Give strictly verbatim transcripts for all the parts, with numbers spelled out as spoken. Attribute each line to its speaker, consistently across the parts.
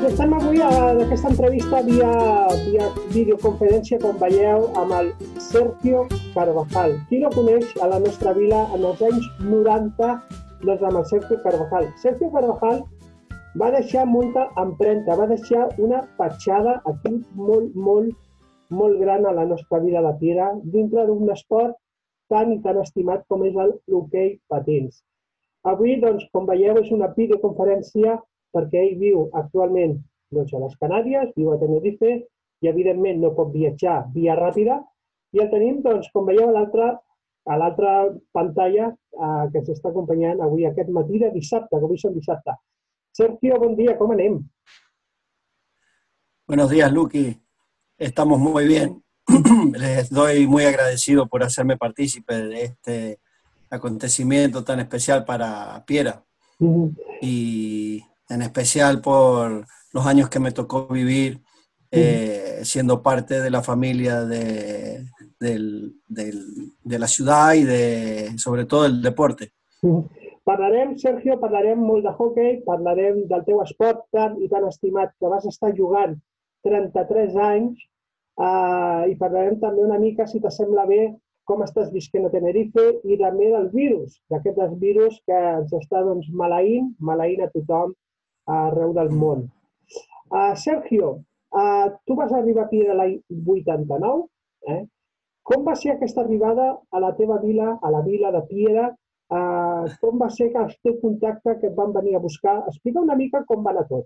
Speaker 1: Doncs estem avui a aquesta entrevista via, via videoconferència, com veieu, amb el Sergio Carvajal. Qui no coneix a la nostra vila en els anys noranta, doncs amb el Sergio Carvajal. Sergio Carvajal va deixar molta empremta, va deixar una petjada aquí molt, molt, molt gran a la nostra vila de Piera, dintre d'un esport tan i tan estimat com és l'hoquei patins. Avui, doncs, com veieu, és una videoconferència perquè ell viu actualment doncs, a les Canàries, viu a Tenerife i, evidentment, no pot viatjar via ràpida. I el tenim, doncs, com veieu, a l'altra pantalla eh, que s'està acompanyant avui aquest matí de dissabte, que avui són dissabte. Sergio, bon dia, ¿cómo anem?
Speaker 2: Buenos días, Luqui. Estamos muy bien. Les doy muy agradecido por hacerme partícipe de este acontecimiento tan especial para Piera. Uh-huh. Y en especial por los años que me tocó vivir eh, uh-huh. siendo parte de la familia de, del, del, de la ciudad y de, sobre todo del deporte.
Speaker 1: Uh-huh. Parlarem, Sergio, parlarem molt de hoquei, parlarem del teu esport tan i tan estimat que vas estar jugant trenta-tres anys uh, i parlarem també una mica, si t'assembla bé, com estàs visquent a Tenerife i també del virus, d'aquest virus que ens està doncs, maleint, maleint a tothom arreu del món. Uh, Sergio, uh, tu vas arribar a Piera l'any vuitanta-nou. Eh? Com va ser aquesta arribada a la teva vila, a la vila de Piera? Uh, com va ser que el teu contacte que et van venir a buscar? Explica una mica com va anar tot.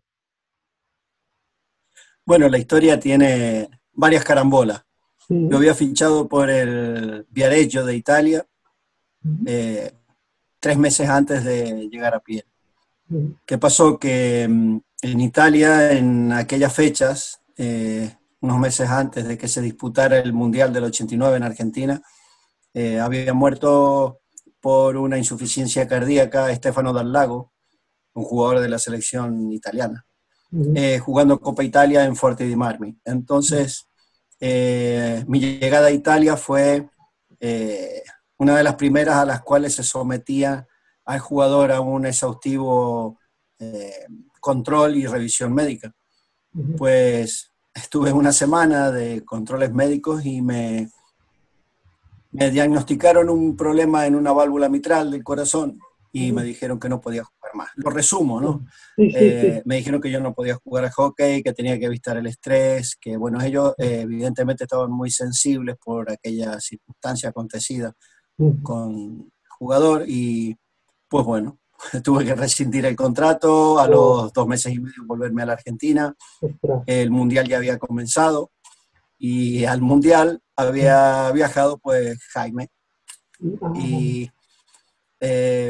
Speaker 2: Bueno, la historia tiene varias carambolas. Uh-huh. Yo había fichado por el Viareggio de Italia uh-huh. eh, tres meses antes de llegar a Piera. Uh-huh. ¿Qué pasó? Que en Italia, en aquellas fechas, eh, unos meses antes de que se disputara el Mundial del ochenta y nueve en Argentina, eh, había muerto por una insuficiencia cardíaca Stefano Dal Lago, un jugador de la selección italiana, uh-huh. eh, jugando Copa Italia en Forte di Marmi. Entonces, eh, mi llegada a Italia fue eh, una de las primeras a las cuales se sometía al jugador a un exhaustivo eh, control y revisión médica. Uh-huh. Pues estuve una semana de controles médicos y me... Me diagnosticaron un problema en una válvula mitral del corazón y me dijeron que no podía jugar más. Lo resumo, ¿no? Sí, sí, eh, sí. Me dijeron que yo no podía jugar al hockey, que tenía que evitar el estrés, que bueno, ellos eh, evidentemente estaban muy sensibles por aquella circunstancia acontecida con el jugador y pues bueno, tuve que rescindir el contrato, a los dos meses y medio volverme a la Argentina. El Mundial ya había comenzado. Y al Mundial había viajado pues Jaime. Y eh,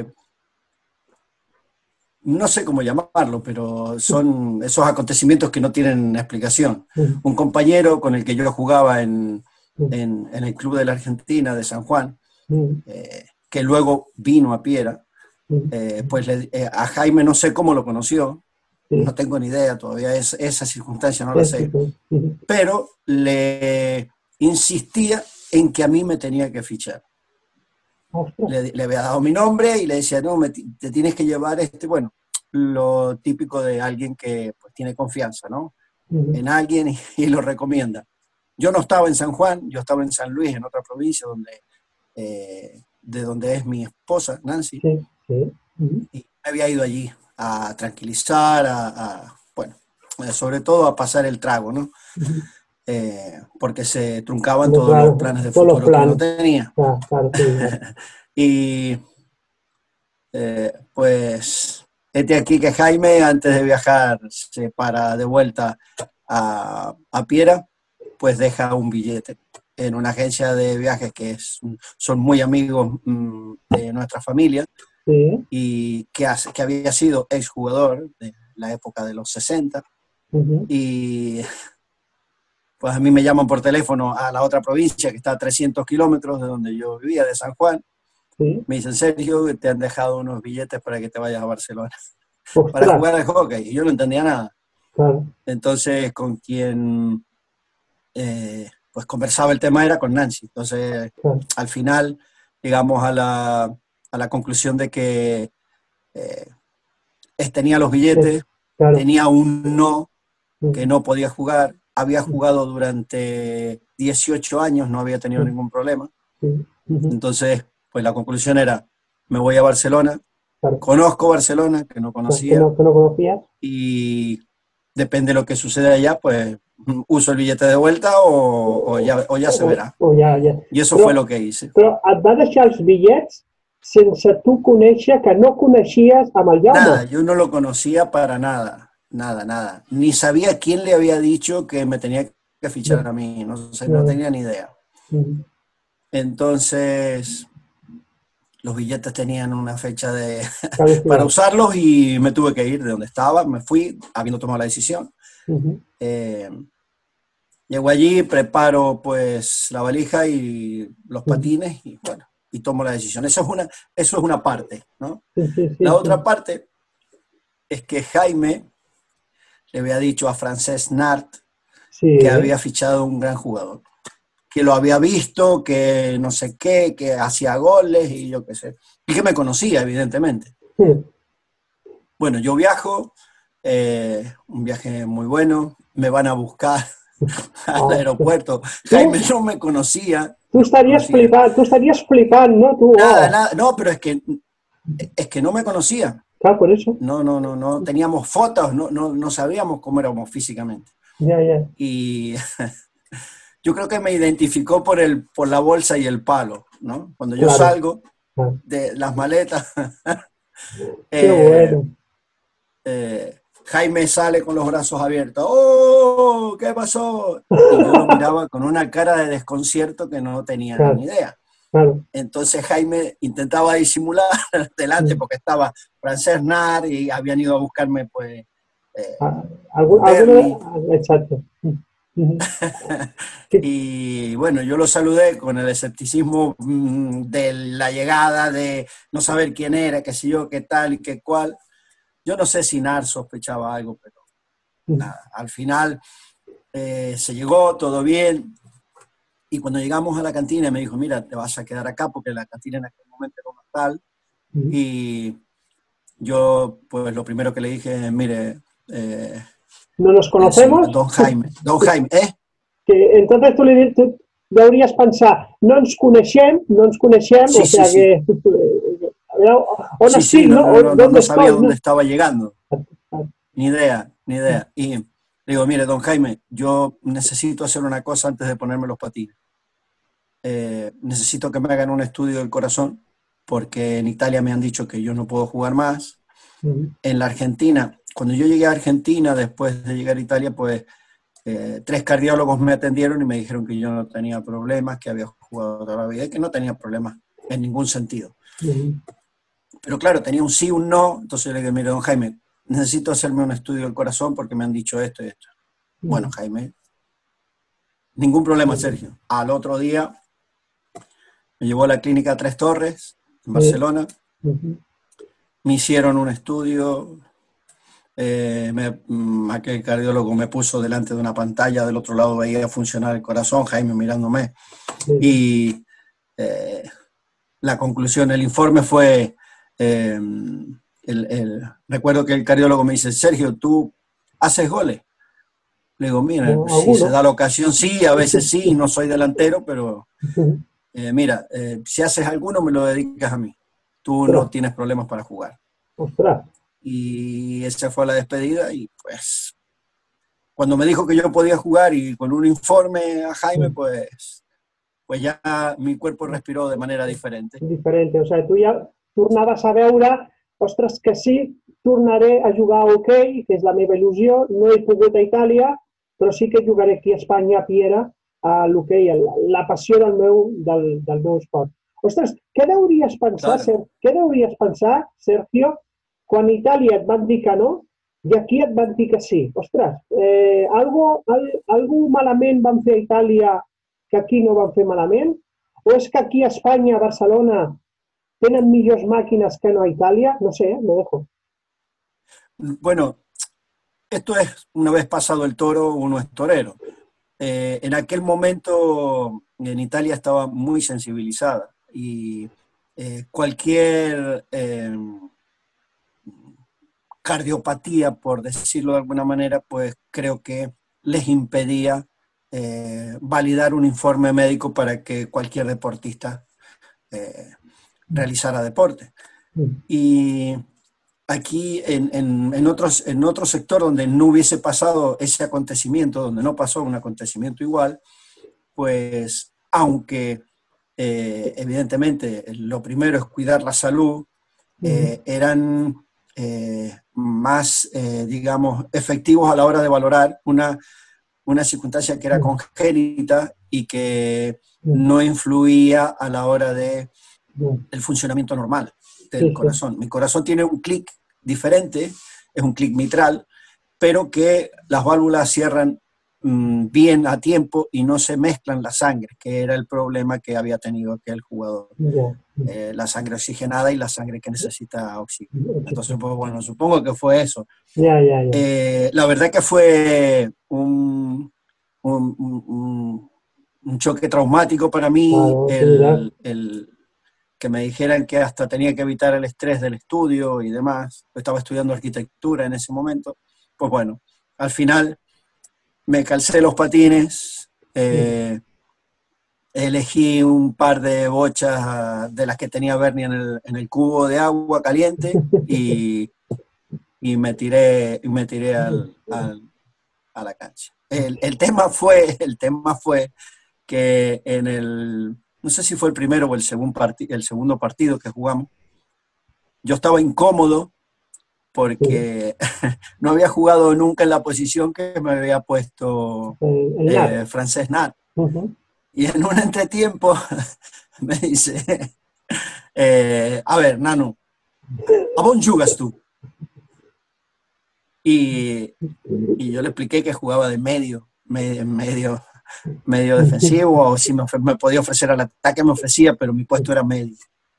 Speaker 2: no sé cómo llamarlo, pero son esos acontecimientos que no tienen explicación. Un compañero con el que yo jugaba en, en, en el Club de la Argentina de San Juan, eh, que luego vino a Piera, eh, pues le, eh, a Jaime no sé cómo lo conoció. Sí. No tengo ni idea, todavía es, esa circunstancia no la sé, pero le insistía en que a mí me tenía que fichar. Le, le había dado mi nombre y le decía, no, me, te tienes que llevar este, bueno, lo típico de alguien que pues, tiene confianza, ¿no? Uh-huh. En alguien y, y lo recomienda. Yo no estaba en San Juan, yo estaba en San Luis, en otra provincia donde, eh, de donde es mi esposa, Nancy, sí, sí. Uh-huh. Y me había ido allí a tranquilizar, a, a, bueno, sobre todo a pasar el trago, ¿no? Uh-huh. Eh, porque se truncaban todos claro, los planes de futuro planes. Que uno tenía. Claro, claro, sí. Y eh, pues, este aquí que Jaime, antes de viajar, se para de vuelta a, a Piera, pues deja un billete en una agencia de viajes que es, son muy amigos mm, de nuestra familia. Sí. Y que, hace, que había sido exjugador de la época de los sesenta. Uh-huh. Y pues a mí me llaman por teléfono a la otra provincia que está a trescientos kilómetros de donde yo vivía, de San Juan. Sí. Me dicen, Sergio, te han dejado unos billetes para que te vayas a Barcelona. ¡Ostras! Para jugar al hockey. Y yo no entendía nada. Claro. Entonces, con quien eh, pues conversaba el tema era con Nancy. Entonces, claro. Al final, llegamos a la... a la conclusión de que eh, tenía los billetes, claro. Tenía un no que no podía jugar. Había jugado durante dieciocho años, no había tenido ningún problema. Entonces, pues la conclusión era, me voy a Barcelona,
Speaker 1: Claro.
Speaker 2: conozco Barcelona, que no
Speaker 1: Que
Speaker 2: conocía,
Speaker 1: no, que no conocías.
Speaker 2: y depende de lo que suceda allá, pues uso el billete de vuelta o, o, ya, o ya se verá.
Speaker 1: O, o ja, ja.
Speaker 2: Y eso
Speaker 1: Però,
Speaker 2: fue lo que hice.
Speaker 1: Però et va deixar els bitllets sense tu conèixer, que no coneixies amb el Jaume.
Speaker 2: Nada, yo no lo conocía para nada, nada, nada. Ni sabía quién le había dicho que me tenía que fichar a mí, no sé, no tenía ni idea. Entonces, los billetes tenían una fecha de para usarlos y me tuve que ir de donde estaba, me fui habiendo tomado la decisión. Uh-huh. eh, llego allí, preparo pues la valija y los patines y bueno, y tomo la decisión. Eso es una, eso es una parte, ¿no? Sí, sí, sí, la sí. Otra parte es que Jaime le había dicho a Francesc Nart sí, que ¿eh? había fichado un gran jugador, que lo había visto, que no sé qué, que hacía goles y yo qué sé, y que me conocía, evidentemente. Sí. Bueno, yo viajo, eh, un viaje muy bueno, me van a buscar al oh, aeropuerto. Jaime no me conocía.
Speaker 1: Tú estarías flipando, tú estarías flipando, ¿no? Tú,
Speaker 2: nada, oh. nada, no, pero es que, es que no me conocía.
Speaker 1: Claro, por eso.
Speaker 2: No, no, no, no teníamos fotos, no, no, no sabíamos cómo éramos físicamente.
Speaker 1: Ya, ya.
Speaker 2: Y yo creo que me identificó por, el, por la bolsa y el palo, ¿no? Cuando yo claro. salgo de las maletas,
Speaker 1: Qué
Speaker 2: eh,
Speaker 1: bueno.
Speaker 2: eh, Jaime sale con los brazos abiertos. ¡Oh! ¿Qué pasó? Y yo lo miraba con una cara de desconcierto que no tenía claro. ni idea.
Speaker 1: Claro.
Speaker 2: Entonces Jaime intentaba disimular delante sí. porque estaba Francesc Nart y habían ido a buscarme, pues. Eh,
Speaker 1: ah, ¿algún, alguno, exacto.
Speaker 2: Y bueno, yo lo saludé con el escepticismo mmm, de la llegada, de no saber quién era, qué sé yo, qué tal y qué cual. Yo no sé si Nart sospechaba algo, pero nada, al final eh, se llegó, todo bien. Y cuando llegamos a la cantina me dijo, mira, te vas a quedar acá porque la cantina en aquel momento era un hostal. Uh-huh. Y yo, pues lo primero que le dije, mire... Eh,
Speaker 1: ¿no nos conocemos?
Speaker 2: Don Jaime, don Jaime, ¿eh?
Speaker 1: Que entonces tú le tú deberías pensar, no nos coneixem, no nos coneixem,
Speaker 2: sí,
Speaker 1: o sea
Speaker 2: sí,
Speaker 1: que...
Speaker 2: Sí.
Speaker 1: ¿O
Speaker 2: sí, sí, no, no, no, no, no sabía estoy, dónde ¿no? estaba llegando. Ni idea, ni idea. Y le digo, mire, don Jaime, yo necesito hacer una cosa antes de ponerme los patines. Eh, necesito que me hagan un estudio del corazón, porque en Italia me han dicho que yo no puedo jugar más. Uh-huh. En la Argentina, cuando yo llegué a Argentina, después de llegar a Italia, pues eh, tres cardiólogos me atendieron y me dijeron que yo no tenía problemas, que había jugado toda la vida y que no tenía problemas en ningún sentido. Uh-huh. Pero claro, tenía un sí, un no, entonces le dije, mire, don Jaime, necesito hacerme un estudio del corazón porque me han dicho esto y esto. Uh-huh. Bueno, Jaime, ningún problema, uh-huh. Sergio. Al otro día me llevó a la clínica Tres Torres, en Barcelona, uh-huh. me hicieron un estudio, eh, me, aquel cardiólogo me puso delante de una pantalla, del otro lado veía funcionar el corazón, Jaime mirándome, uh-huh. y eh, la conclusión, el informe fue... Eh, el, el, recuerdo que el cardiólogo me dice, Sergio, ¿tú haces goles? Le digo, mira, no, si se da la ocasión, sí, a veces sí, no soy delantero, pero eh, mira, eh, si haces alguno me lo dedicas a mí. Tú Ostras. no tienes problemas para jugar.
Speaker 1: Ostras.
Speaker 2: Y esa fue la despedida y pues cuando me dijo que yo podía jugar y con un informe a Jaime, pues, pues ya mi cuerpo respiró de manera diferente.
Speaker 1: Diferente, o sea, tú ya tornaves a veure, ostres, que sí, tornaré a jugar a hoquei, que és la meva il·lusió, no he pogut a Itàlia, però sí que jugaré aquí a Espanya, a Piera, a l'hoquei, la passió del meu, del, del meu esport. Ostres, què deuries pensar, claro. què deuries pensar, Sergio, quan a Itàlia et van dir que no i aquí et van dir que sí? Ostres, eh, algo, al, algo malament van fer a Itàlia que aquí no van fer malament? O és que aquí a Espanya, a Barcelona, ¿tienen millors máquinas que no a Italia? No sé, me dejo.
Speaker 2: Bueno, esto es, una vez pasado el toro, uno es torero. Eh, en aquel momento en Italia estaba muy sensibilizada y eh, cualquier eh, cardiopatía, por decirlo de alguna manera, pues creo que les impedía eh, validar un informe médico para que cualquier deportista eh, realizara deporte. Y aquí en, en, en, otros, en otro sector donde no hubiese pasado ese acontecimiento, donde no pasó un acontecimiento igual, pues aunque eh, evidentemente lo primero es cuidar la salud, eh, eran eh, más, eh, digamos, efectivos a la hora de valorar una, una circunstancia que era congénita y que no influía a la hora de el funcionamiento normal del corazón. Mi corazón tiene un clic diferente, es un clic mitral, pero que las válvulas cierran mmm, bien a tiempo y no se mezclan la sangre, que era el problema que había tenido aquel jugador. Eh, la sangre oxigenada y la sangre que necesita oxígeno. Entonces, pues bueno, supongo que fue eso.
Speaker 1: Ya, ya, ya.
Speaker 2: Eh, la verdad que fue un, un, un, un choque traumático para mí,
Speaker 1: Claro,
Speaker 2: el, el que me dijeran que hasta tenía que evitar el estrés del estudio y demás. Estaba estudiando arquitectura en ese momento. Pues bueno, al final me calcé los patines, eh, elegí un par de bochas de las que tenía Bernie en el, en el cubo de agua caliente y, y me tiré, y me tiré al, al, a la cancha. El, el, tema fue, el tema fue que en el, no sé si fue el primero o el, segun parti, el segundo partido que jugamos, yo estaba incómodo porque no había jugado nunca en la posición que me había puesto eh, Francesc Nat. Uh-huh. Y en un entretiempo me dice, eh, a ver, Nano, ¿a dónde jugas tú? Y, y yo le expliqué que jugaba de medio, medio, medio, medio defensivo, o si me, me podía ofrecer al ataque me ofrecía, pero mi puesto era medio.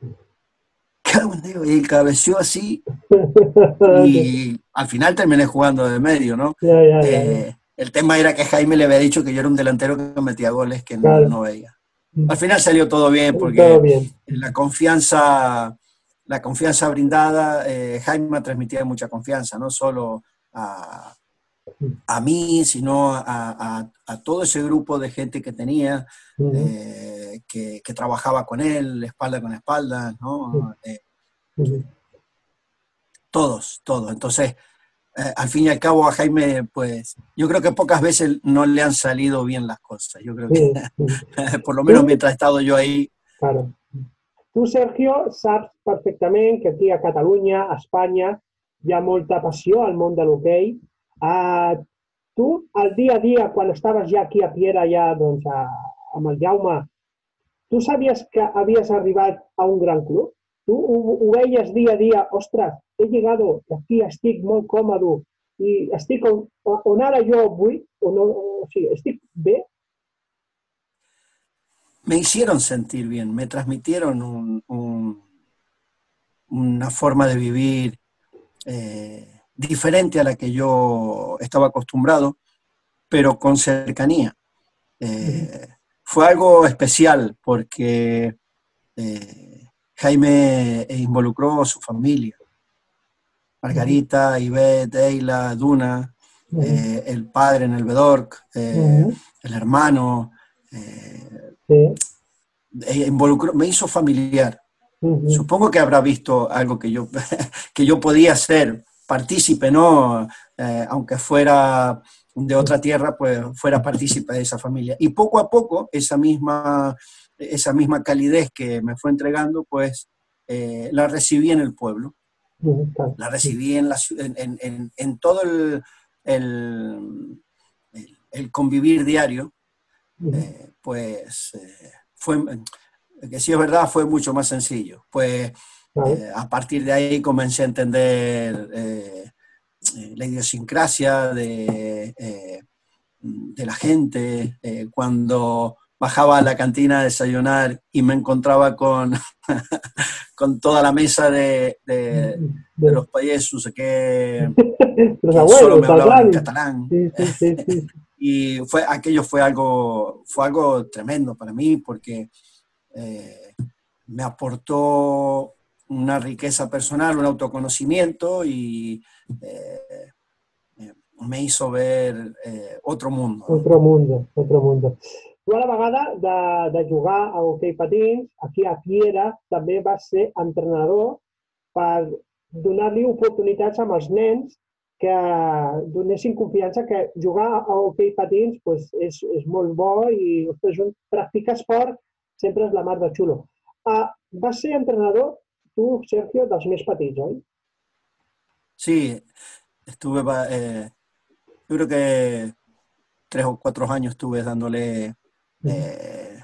Speaker 2: Y cabeció así, y al final terminé jugando de medio, ¿no?
Speaker 1: Ya, ya, ya,
Speaker 2: eh,
Speaker 1: ya.
Speaker 2: El tema era que Jaime le había dicho que yo era un delantero que metía goles que
Speaker 1: Claro.
Speaker 2: no, no veía. Al final salió todo bien, porque
Speaker 1: todo bien.
Speaker 2: la confianza, la confianza brindada, eh, Jaime transmitía mucha confianza, no solo a, a mí, sino a, a, a todo ese grupo de gente que tenía, uh-huh. eh, que, que trabajaba con él, espalda con espalda, ¿no? Uh-huh. Eh, uh-huh. Todos, todos. Entonces, eh, al fin y al cabo a Jaime, pues, yo creo que pocas veces no le han salido bien las cosas. Yo creo que, sí, sí. Por lo menos mientras he estado yo ahí.
Speaker 1: Claro. Tu, Sergio, saps perfectament que aquí a Catalunya, a Espanya, hi ha molta passió al món de l'hoquei. Uh, tu, al dia a dia, quan estaves ja aquí a Piera, ja, doncs, a, amb el Jaume, tu sabies que havies arribat a un gran club? Tu ho, ho veies dia a dia, ostres, he llegado, aquí estic molt còmode i estic on, on ara jo vull, o no, o sigui, estic bé?
Speaker 2: Me hicieron sentir bien, me transmitieron un, un, una forma de vivir eh, diferente a la que yo estaba acostumbrado, pero con cercanía. Eh, fue algo especial porque eh, Jaime involucró a su familia. Margarita, Ivette, Eila, Duna, uh-huh. eh, el padre en el Bedork, eh, uh-huh. el hermano, eh, uh-huh. involucró, me hizo familiar. Uh-huh. Supongo que habrá visto algo que yo, que yo podía ser partícipe, ¿no? Eh, aunque fuera de otra tierra, pues fuera partícipe de esa familia. Y poco a poco, esa misma, esa misma calidez que me fue entregando, pues eh, la recibí en el pueblo. La recibí en, la, en, en, en todo el, el, el convivir diario, eh, pues eh, fue, que sí es verdad, fue mucho más sencillo. Pues eh, a partir de ahí comencé a entender eh, la idiosincrasia de, eh, de la gente, eh, cuando bajaba a la cantina a desayunar y me encontraba con, con toda la mesa de, de, de los payesos que,
Speaker 1: los
Speaker 2: que
Speaker 1: abuelos,
Speaker 2: solo me hablaban en catalán.
Speaker 1: Sí, sí, sí, sí.
Speaker 2: Y fue, aquello fue algo, fue algo tremendo para mí porque eh, me aportó una riqueza personal, un autoconocimiento y eh, eh, me hizo ver eh, otro mundo, ¿no?
Speaker 1: Otro mundo, otro mundo. Tu a la vegada de, de jugar a hoquei patins, aquí a Piera també vas ser entrenador per donar-li oportunitats amb els nens que donessin confiança que jugar a hoquei patins pues, és, és molt bo i ostres, un practicar esport sempre és la mar de xulo. Uh, vas ser entrenador, tu, Sergio, dels més petits, oi?
Speaker 2: Sí, estuve, eh, yo creo que tres o cuatro años estuve dándole, eh,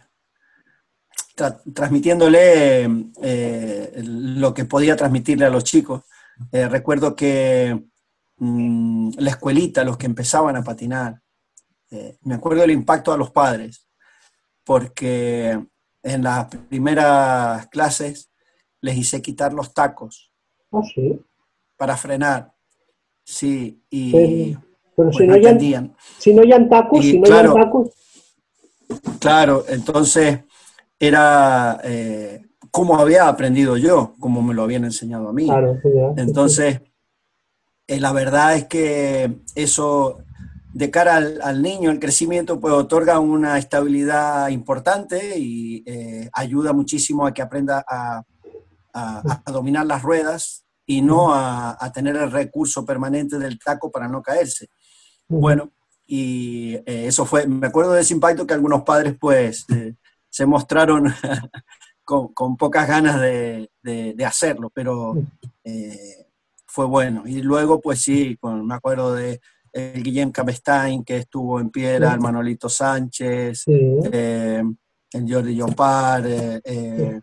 Speaker 2: tra transmitiéndole eh, lo que podía transmitirle a los chicos. Eh, recuerdo que mmm, la escuelita, los que empezaban a patinar, eh, me acuerdo del impacto a los padres, porque en las primeras clases les hice quitar los tacos.
Speaker 1: Ah, sí.
Speaker 2: Para frenar, sí, y
Speaker 1: pero, pero
Speaker 2: pues
Speaker 1: si,
Speaker 2: no
Speaker 1: no
Speaker 2: entendían.
Speaker 1: Han, si no hay tacos,
Speaker 2: y,
Speaker 1: si no
Speaker 2: claro,
Speaker 1: hay tacos...
Speaker 2: Claro, entonces era eh, como había aprendido yo, como me lo habían enseñado a mí.
Speaker 1: Claro, sí, ya,
Speaker 2: entonces,
Speaker 1: sí, sí.
Speaker 2: Eh, la verdad es que eso, de cara al, al niño, el crecimiento, pues otorga una estabilidad importante y eh, ayuda muchísimo a que aprenda a, a, a dominar las ruedas y no a, a tener el recurso permanente del taco para no caerse. Uh-huh. Bueno, y eh, eso fue, me acuerdo de ese impacto que algunos padres pues eh, se mostraron con, con pocas ganas de, de, de hacerlo, pero eh, fue bueno. Y luego pues sí, con, me acuerdo de el Guillem Cabestein, que estuvo en Piera, sí. El Manolito Sánchez, sí. eh, el Jordi Llopart, eh, eh,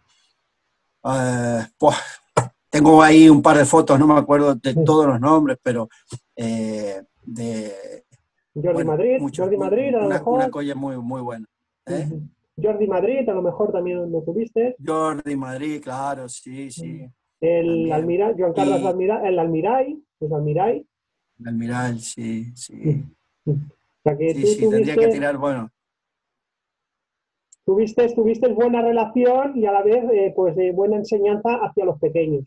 Speaker 2: eh, pues, tengo ahí un par de fotos, no me acuerdo de todos los nombres, pero eh, de...
Speaker 1: Jordi bueno, Madrid, mucho, Jordi Madrid, a lo
Speaker 2: una,
Speaker 1: mejor.
Speaker 2: Una colla muy, muy buena. ¿eh?
Speaker 1: Uh-huh. Jordi Madrid, a lo mejor también lo tuviste.
Speaker 2: Jordi Madrid, claro, sí, sí.
Speaker 1: El Almirall, Joan Carles y... Almirall, el Almirall, pues Almirall.
Speaker 2: El Almirall, sí, sí.
Speaker 1: Uh-huh. O sea que
Speaker 2: sí,
Speaker 1: tú
Speaker 2: sí,
Speaker 1: tuviste,
Speaker 2: tendría que tirar, bueno.
Speaker 1: Tuviste, tuviste buena relación y a la vez eh, pues eh, buena enseñanza hacia los pequeños.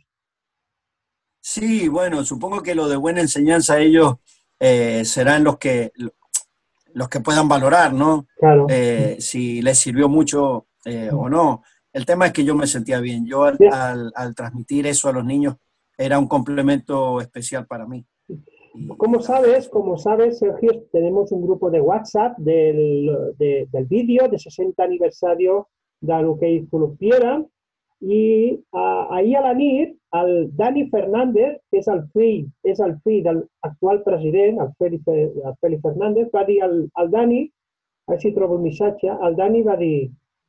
Speaker 2: Sí, bueno, supongo que lo de buena enseñanza ellos eh, serán los que los que puedan valorar, ¿no?
Speaker 1: Claro.
Speaker 2: Eh, si les sirvió mucho eh, o no. El tema es que yo me sentía bien. Yo al, al, al transmitir eso a los niños era un complemento especial para mí.
Speaker 1: Y, como sabes, como sabes, Sergio, tenemos un grupo de WhatsApp del, de, del vídeo de sesenta aniversario de l'Hoquei Club Piera i uh, ahir a la nit el Dani Fernández, que és el fill, és el fill de l'actual president, el Félix, el Félix Fernández, va dir al, al Dani, a veure si trobo el missatge, el Dani va dir,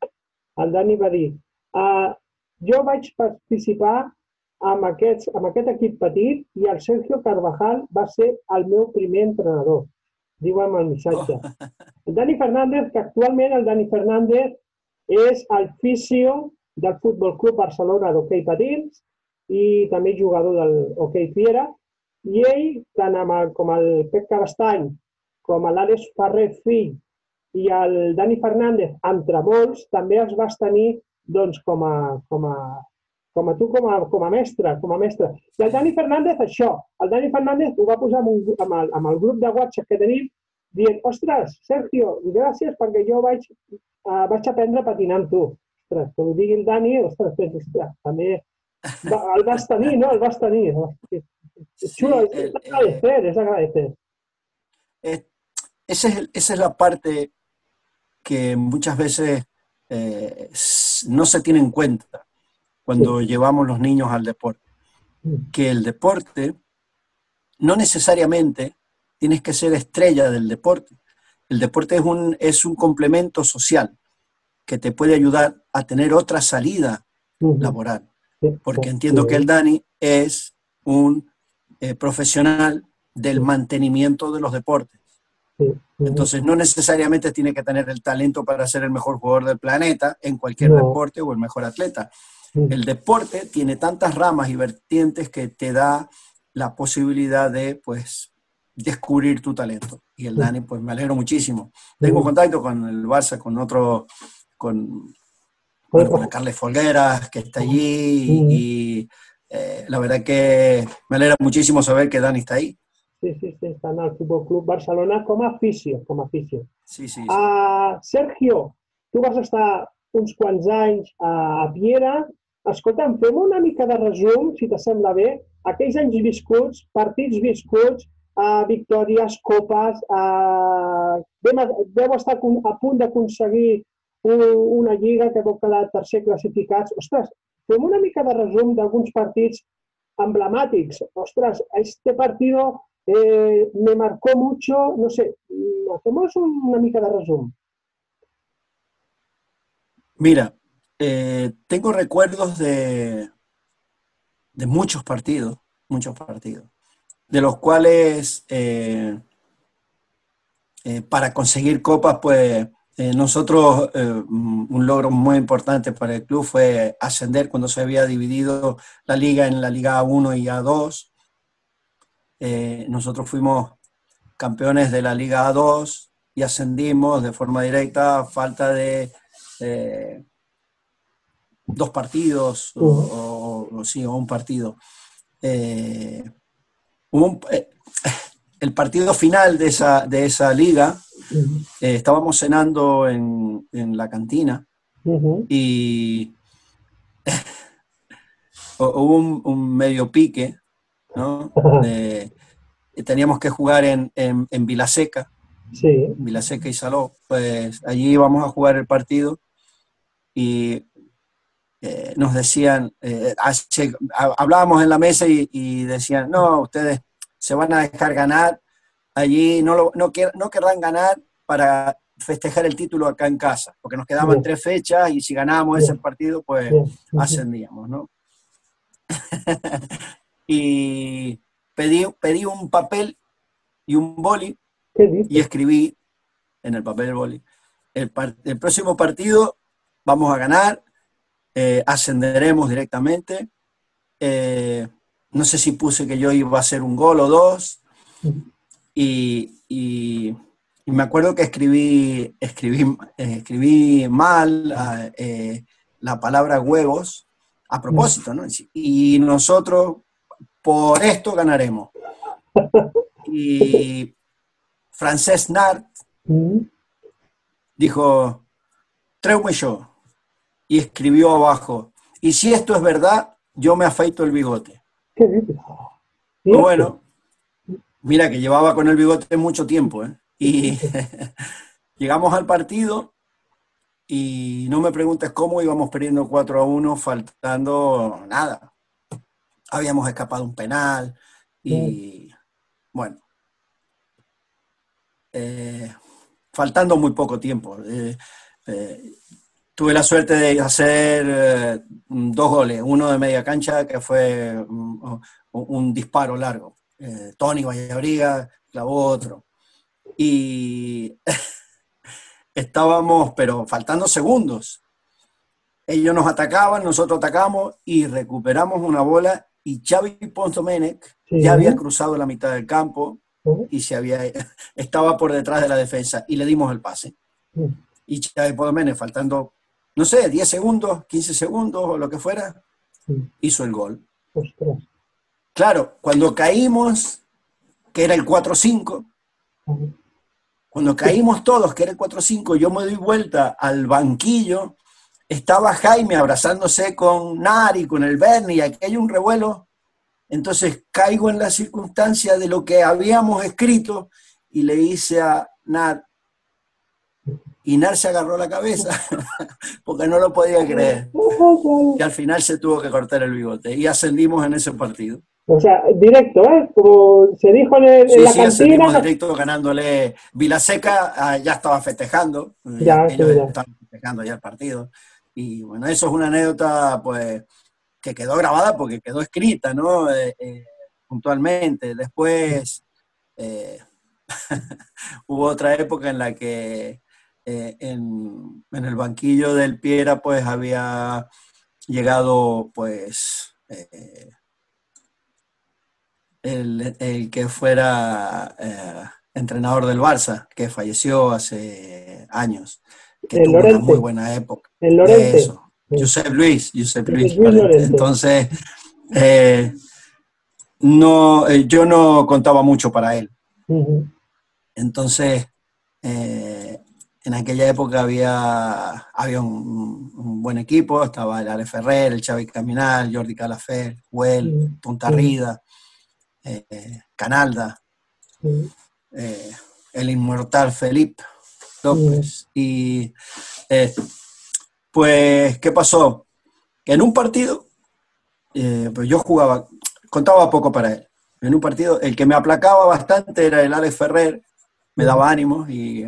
Speaker 1: el Dani va dir, uh, jo vaig participar amb, aquests, amb aquest equip petit i el Sergio Carvajal va ser el meu primer entrenador, diu amb el missatge. Oh. El Dani Fernández, que actualment el Dani Fernández és el fisio del Futbol Club Barcelona d'hoquei patins i també jugador del hoquei Piera, i ell, tant amb el, com el Pep Cabestany, com l'Àlex Ferrer fill i el Dani Fernández, entre molts, també els vas tenir doncs, com, a, com, a, com a tu com a, com a mestre, com a mestre. I el Dani Fernández, això, el Dani Fernández ho va posar amb, un, amb, el, amb el grup de WhatsApp que tenim, dient, ostres, Sergio, gràcies perquè jo vaig, uh, vaig aprendre a patinar amb tu. Ostres, que ho digui el Dani, ostres, ostres, també el vas tenir, ¿no? El vas tenir. Es chulo, sí, es agradecer, es agradecer.
Speaker 2: Es, esa, es, esa es la parte que muchas veces eh, no se tiene en cuenta cuando sí. llevamos los niños al deporte. Que el deporte no necesariamente tienes que ser estrella del deporte. El deporte es un, es un complemento social que te puede ayudar a tener otra salida uh-huh. laboral. Porque entiendo que el Dani es un eh, profesional del mantenimiento de los deportes. Entonces no necesariamente tiene que tener el talento para ser el mejor jugador del planeta en cualquier no. deporte o el mejor atleta. El deporte tiene tantas ramas y vertientes que te da la posibilidad de, pues, descubrir tu talento. Y el Dani, pues me alegro muchísimo. Tengo contacto con el Barça, con otro... Con, bueno, con la Carles Folgueras, que está allí,
Speaker 1: Mm.
Speaker 2: y eh, la verdad que me alegra muchísimo saber que Dani está ahí.
Speaker 1: Sí, sí, sí, està en el Futbol Club Barcelona com a afició, com a afició.
Speaker 2: Sí, sí, sí.
Speaker 1: Uh, Sergio, tu vas estar uns quants anys a, a Piera. Escolta'm, fem una mica de resum, si t'assembla bé, aquells anys viscuts, partits viscuts, uh, victòries, copes, uh, deu estar a punt d'aconseguir un, una lliga que vau quedar tercer classificats. Ostres, fem una mica de resum d'alguns partits emblemàtics. Ostres, este partido eh, me marcó mucho, no sé, hacemos una mica de resumen.
Speaker 2: Mira, eh, tengo recuerdos de, de muchos partidos, muchos partidos, de los cuales eh, eh, para conseguir copas, pues eh, nosotros, eh, un logro muy importante para el club fue ascender cuando se había dividido la liga en la Liga A uno y A dos. Eh, nosotros fuimos campeones de la Liga A dos y ascendimos de forma directa a falta de eh, dos partidos o, o, o, sí, o un partido. Eh, un, eh, el partido final de esa, de esa liga, eh, estábamos cenando en, en la cantina uh-huh. y hubo un, un medio pique, ¿no? De, teníamos que jugar en, en, en Vilaseca, sí. Vilaseca y Saló, pues allí íbamos a jugar el partido y eh, nos decían, eh, hace, hablábamos en la mesa y, y decían, no, ustedes se van a dejar ganar, allí no, lo, no, quer, no querrán ganar para festejar el título acá en casa, porque nos quedaban yeah. tres fechas y si ganábamos yeah. ese partido, pues yeah. ascendíamos, ¿no? Y pedí, pedí un papel y un boli y escribí en el papel del boli, el, par, el próximo partido vamos a ganar, eh, ascenderemos directamente, eh, no sé si puse que yo iba a hacer un gol o dos, y, y, y me acuerdo que escribí, escribí, eh, escribí mal eh, la palabra huevos, a propósito, ¿no? Y nosotros por esto ganaremos. Y Francesc Nart dijo, treu-me yo, y escribió abajo, y si esto es verdad, yo me afeito el bigote. Bueno, mira que llevaba con el bigote mucho tiempo, ¿eh? Y llegamos al partido y no me preguntes cómo íbamos perdiendo cuatro a uno, faltando nada. Habíamos escapado un penal y bueno, eh, faltando muy poco tiempo. Eh, eh, tuve la suerte de hacer eh, dos goles, uno de media cancha que fue un, un disparo largo. Eh, Tony Vallabriga clavó otro. Y estábamos, pero faltando segundos. Ellos nos atacaban, nosotros atacamos y recuperamos una bola y Xavi Pons Domènech sí. ya había cruzado la mitad del campo sí. y se había, estaba por detrás de la defensa y le dimos el pase. Sí. Y Xavi Pons Domènech, faltando, no sé, diez segundos, quince segundos o lo que fuera, sí. hizo el gol. Ostras. Claro, cuando caímos, que era el cuatro cinco, sí. cuando caímos todos, que era el cuatro cinco, yo me doy vuelta al banquillo, estaba Jaime abrazándose con Nari, con el Berni, y aquí hay un revuelo. Entonces caigo en la circunstancia de lo que habíamos escrito y le hice a Nar, y Nar se agarró la cabeza porque no lo podía creer. Y al final se tuvo que cortar el bigote y ascendimos en ese partido.
Speaker 1: O sea, directo, ¿eh? Como se dijo en, el,
Speaker 2: sí,
Speaker 1: en la
Speaker 2: sí,
Speaker 1: cantina. Sí,
Speaker 2: ascendimos directo ganándole. Vilaseca ah, ya estaba festejando, ya, ellos sí, ya. estaban festejando ya el partido. Y bueno, eso es una anécdota pues que quedó grabada porque quedó escrita, ¿no? Eh, eh, puntualmente. Después eh, hubo otra época en la que eh, en, en el banquillo del Piera pues había llegado pues eh, el, el que fuera eh, entrenador del Barça, que falleció hace años, que
Speaker 1: el
Speaker 2: tuvo
Speaker 1: Lorente.
Speaker 2: una muy buena época.
Speaker 1: El Lorente.
Speaker 2: Eso, Josep Luis, Josep Luis
Speaker 1: Luis Llorente.
Speaker 2: Entonces, eh, no, eh, yo no contaba mucho para él. Uh-huh. Entonces, eh, en aquella época había, había un, un buen equipo, estaba el Ale Ferrer, el Xavi Caminal, Jordi Calafell, Güell, uh-huh. Puntarrida, eh, Canalda, uh-huh. eh, el inmortal Felipe López. Uh-huh. Y eh, pues, ¿qué pasó? Que en un partido, eh, pues yo jugaba, contaba poco para él. En un partido, el que me aplacaba bastante era el Alex Ferrer, me daba ánimos, y,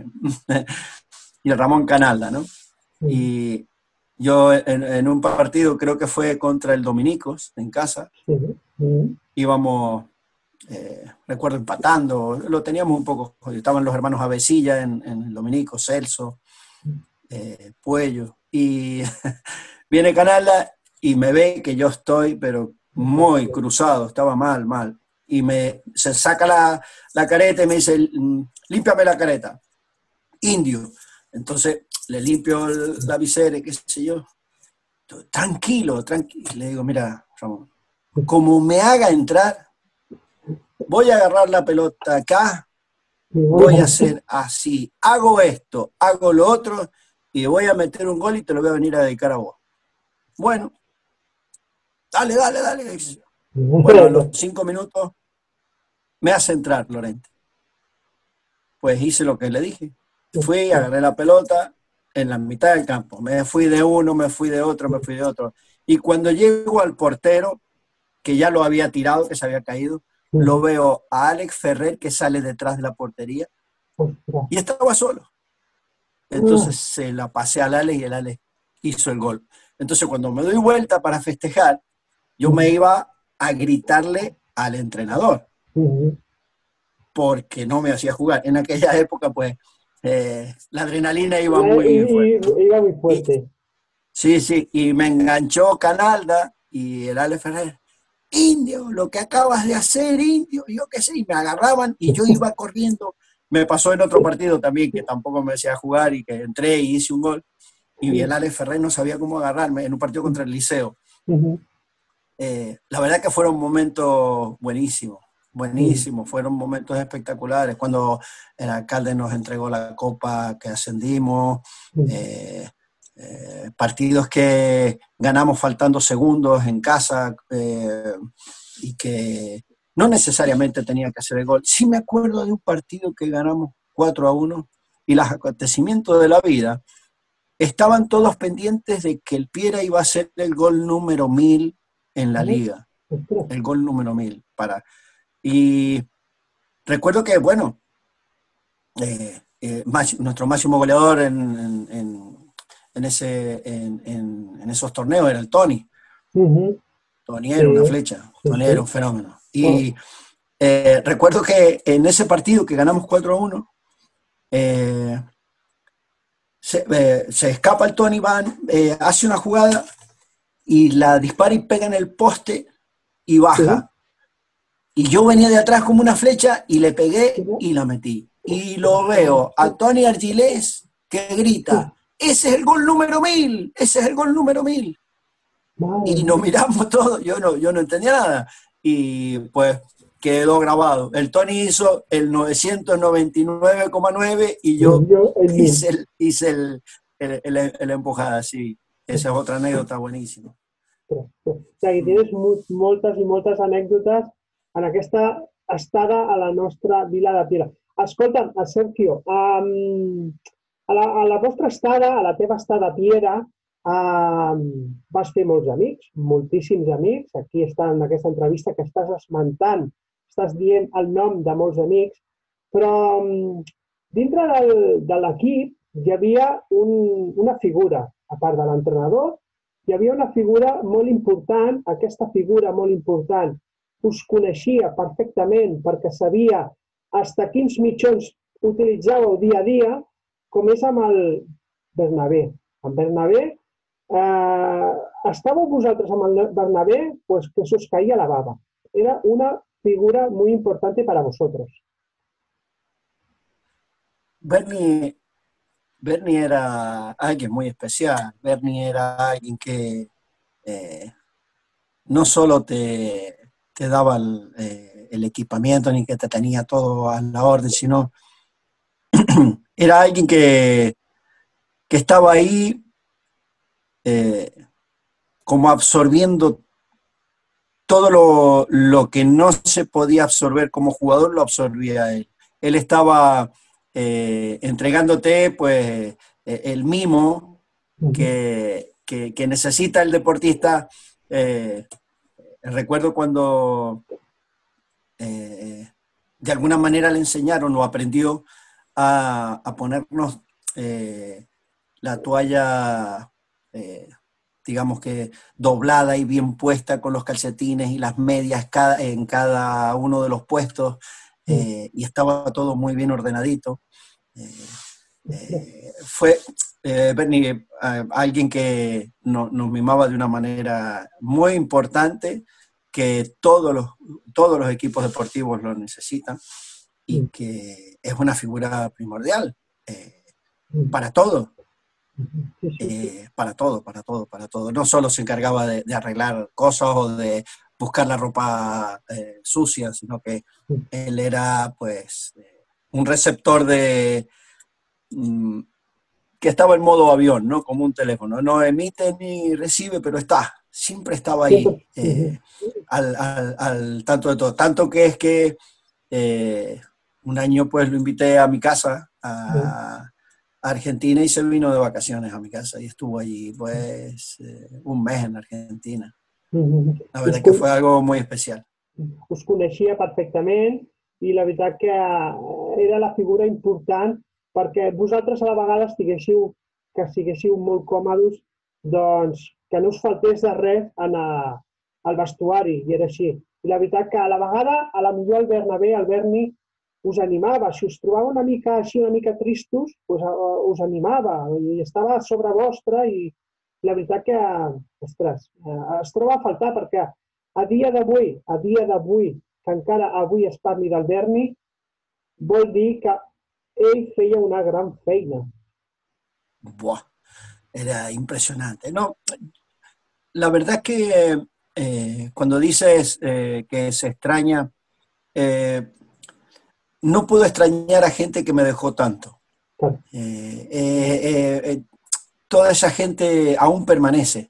Speaker 2: y el Ramón Canalda, ¿no? Uh-huh. Y yo en, en un partido, creo que fue contra el Dominicos, en casa, uh-huh. íbamos, eh, recuerdo, empatando, lo teníamos un poco, estaban los hermanos Avesilla en, en el Dominicos, Celso, eh, Puello, y viene Canalda y me ve que yo estoy, pero muy cruzado, estaba mal, mal. Y me, se saca la, la careta y me dice, límpiame la careta. Indio. Entonces le limpio el, la visera, qué sé yo. Tranquilo, tranquilo. Le digo, mira, Ramón, como me haga entrar, voy a agarrar la pelota acá, voy a hacer así, hago esto, hago lo otro, y voy a meter un gol y te lo voy a venir a dedicar a vos. Bueno, dale, dale, dale. Bueno, a los cinco minutos me hace entrar Llorente. Pues hice lo que le dije. Fui, agarré la pelota en la mitad del campo. Me fui de uno, me fui de otro, me fui de otro. Y cuando llego al portero, que ya lo había tirado, que se había caído, lo veo a Alex Ferrer, que sale detrás de la portería, y estaba solo. Entonces se la pasé al Alex y el Alex hizo el gol. Entonces cuando me doy vuelta para festejar, yo me iba a gritarle al entrenador, uh-huh. porque no me hacía jugar. En aquella época, pues, eh, la adrenalina iba muy
Speaker 1: y,
Speaker 2: fuerte.
Speaker 1: Iba muy fuerte.
Speaker 2: Y, sí, sí, y me enganchó Canalda y el Ale Ferrer. Indio, lo que acabas de hacer, Indio, yo qué sé, y me agarraban y yo iba corriendo. Me pasó en otro partido también, que tampoco me hacía jugar y que entré y hice un gol, y el Ale Ferrer no sabía cómo agarrarme en un partido contra el Liceo. Uh-huh. Eh, la verdad que fueron momentos buenísimos, buenísimos, fueron momentos espectaculares. Cuando el alcalde nos entregó la copa, que ascendimos, eh, eh, partidos que ganamos faltando segundos en casa, eh, y que no necesariamente tenía que hacer el gol. Sí me acuerdo de un partido que ganamos cuatro a uno, y los acontecimientos de la vida estaban todos pendientes de que el Piera iba a hacer el gol número mil en la liga, el gol número mil. Para, y recuerdo que, bueno, eh, eh, más, nuestro máximo goleador en, en, en, en, ese, en, en, en esos torneos era el Tony. Uh-huh. Tony era sí. una flecha, Tony sí, sí. era un fenómeno. Y oh. eh, recuerdo que en ese partido que ganamos cuatro a uno, eh, se, eh, se escapa el Tony, Van, eh, hace una jugada y la dispara y pega en el poste y baja. Sí. Y yo venía de atrás como una flecha y le pegué sí. y la metí. Y lo veo a Tony Argilés que grita, ese es el gol número mil, ese es el gol número mil. Madre y nos miramos todos, yo no, yo no entendía nada. Y pues quedó grabado. El Tony hizo el novecientos noventa y nueve coma nueve y yo, yo el hice, el, hice el, el, el, el empujada, sí. Esa es otra anécdota buenísima.
Speaker 1: O sigui, tienes moltes i moltes anècdotes en aquesta estada a la nostra vila de Piera. Escolta, Sergio, um, a, la, a la vostra estada, a la teva estada a Piera, um, vas fer molts amics, moltíssims amics. Aquí està en aquesta entrevista que estàs esmentant, estàs dient el nom de molts amics, però um, dintre del, de l'equip hi havia un, una figura, a part de l'entrenador, hi havia una figura molt important, aquesta figura molt important us coneixia perfectament perquè sabia fins a quins mitjons utilitzàveu dia a dia, com és amb el Bernabé. Amb Bernabé, eh, estàveu vosaltres amb el Bernabé, pues que se us caía la baba. Era una figura muy importante para vosotros.
Speaker 2: Bernie, Bernie era alguien muy especial. Bernie era alguien que eh, no solo te, te daba el, eh, el equipamiento ni que te tenía todo a la orden, sino era alguien que, que estaba ahí eh, como absorbiendo todo lo, lo que no se podía absorber como jugador, lo absorbía él. Él estaba eh, entregándote pues eh, el mimo que, que, que necesita el deportista. Eh, recuerdo cuando eh, de alguna manera le enseñaron o aprendió a, a ponernos eh, la toalla, eh, digamos que doblada y bien puesta con los calcetines y las medias cada, en cada uno de los puestos, eh, y estaba todo muy bien ordenadito. Eh, eh, fue eh, Bernie, eh, alguien que no, nos mimaba de una manera muy importante, que todos los, todos los equipos deportivos lo necesitan y que es una figura primordial eh, para todo. Eh, para todo, para todo, para todo. No solo se encargaba de, de arreglar cosas o de buscar la ropa eh, sucia, sino que él era pues eh, un receptor de mm, que estaba en modo avión, ¿no? Como un teléfono. No emite ni recibe, pero está. Siempre estaba ahí, eh, al, al, al tanto de todo. Tanto que es que eh, un año pues lo invité a mi casa, a Argentina, y se vino de vacaciones a mi casa y estuvo allí pues eh, un mes en Argentina. La verdad que fue algo muy especial.
Speaker 1: Us coneixia perfectament i la veritat que era la figura important perquè vosaltres a la vegada estiguéssiu, que estiguéssiu molt còmodes, doncs que no us faltés de res en a, al vestuari, i era així. I la veritat que a la vegada, a la millor el Bernabé, el Berni, us animava. Si us trobava una mica així, una mica tristos, pues, uh, us animava i estava a sobre vostre, i la veritat que, ostres, uh, es troba a faltar perquè a dia d'avui, a dia d'avui, que encara avui es parli del Berni, vol dir que él feia una gran feina.
Speaker 2: Buah, era impresionante. No, la verdad es que eh, cuando dices eh, que se extraña, eh, no puedo extrañar a gente que me dejó tanto.
Speaker 1: Claro.
Speaker 2: Eh, eh, eh, toda esa gente aún permanece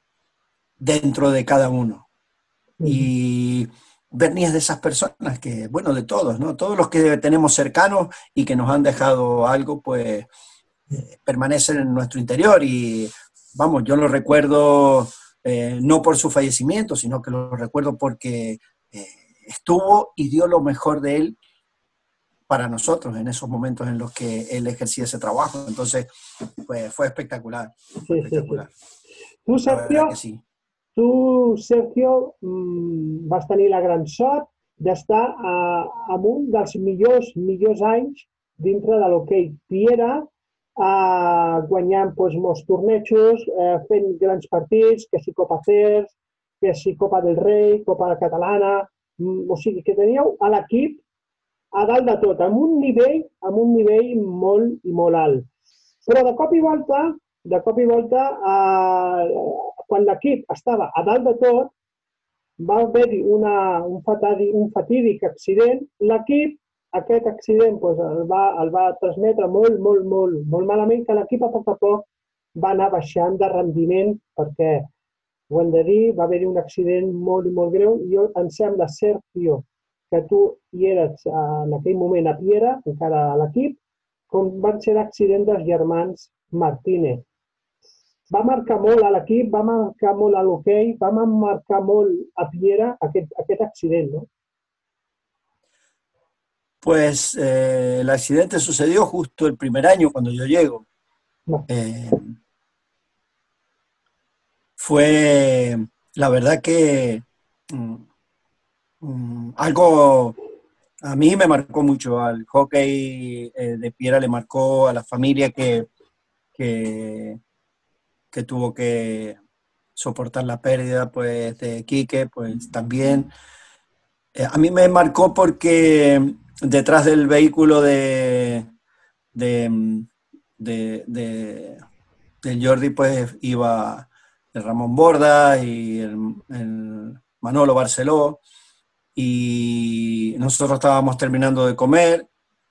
Speaker 2: dentro de cada uno. Uh-huh. Y Bernie es de esas personas que, bueno, de todos, ¿no? Todos los que tenemos cercanos y que nos han dejado algo, pues eh, permanecen en nuestro interior. Y vamos, yo lo recuerdo eh, no por su fallecimiento, sino que lo recuerdo porque eh, estuvo y dio lo mejor de él para nosotros en esos momentos en los que él ejercía ese trabajo. Entonces, pues fue espectacular. Fue
Speaker 1: Sí,
Speaker 2: espectacular.
Speaker 1: Sí, sí. Tu, Sergio,
Speaker 2: que sí.
Speaker 1: tu, Sergio mmm, vas tenir la gran sort d'estar en un dels millors, millors anys dintre de l'hoquei Piera, eh, guanyant doncs, molts tornejos, eh, fent grans partits, que si Copa Cers, que si Copa del Rei, Copa Catalana, mm, o sigui que teníeu a l'equip a dalt de tot, amb un nivell, amb un nivell molt i molt alt. Però de cop i volta, de cop i volta, eh, quan l'equip estava a dalt de tot, va haver-hi un, fatàdic, un fatídic accident. L'equip, aquest accident, doncs, el, va, el va transmetre molt, molt, molt, molt malament, que l'equip a poc a poc va anar baixant de rendiment, perquè, ho hem de dir, va haver-hi un accident molt i molt greu. I jo, em sembla, Sergio, que tu hi eres en aquell moment a Piera, encara a l'equip, com van ser l'accident dels germans Martínez. Va marcar molt a l'equip, va marcar molt a l'hoquei, va marcar molt a Piera aquest, aquest accident, ¿no?
Speaker 2: Pues eh, el accidente sucedió justo el primer año cuando yo llego. No. Eh, fue, la verdad que mm, mm, algo a mí me marcó mucho, al hockey eh, de Piera le marcó, a la familia que, que, que tuvo que soportar la pérdida pues, de Quique, pues también. Eh, a mí me marcó porque detrás del vehículo de, de, de, de, del Jordi pues iba el Ramón Borda y el, el Manolo Barceló, y nosotros estábamos terminando de comer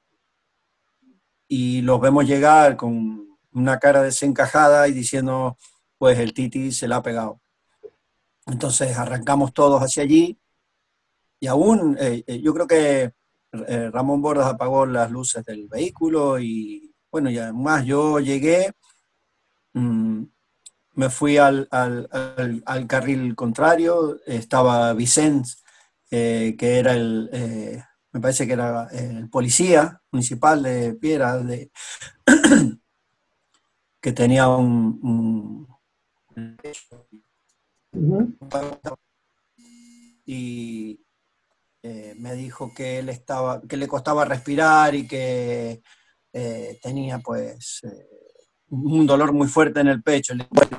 Speaker 2: y los vemos llegar con una cara desencajada y diciendo, pues el Titi se la ha pegado. Entonces arrancamos todos hacia allí y aún, eh, yo creo que eh, Ramón Bordas apagó las luces del vehículo y bueno, y además yo llegué, mmm, me fui al, al, al, al carril contrario, estaba Vicente, eh, que era el, eh, me parece que era el policía municipal de Piera, de, que tenía un... un uh-huh. y eh, me dijo que él estaba, que le costaba respirar y que eh, tenía pues eh, un dolor muy fuerte en el pecho.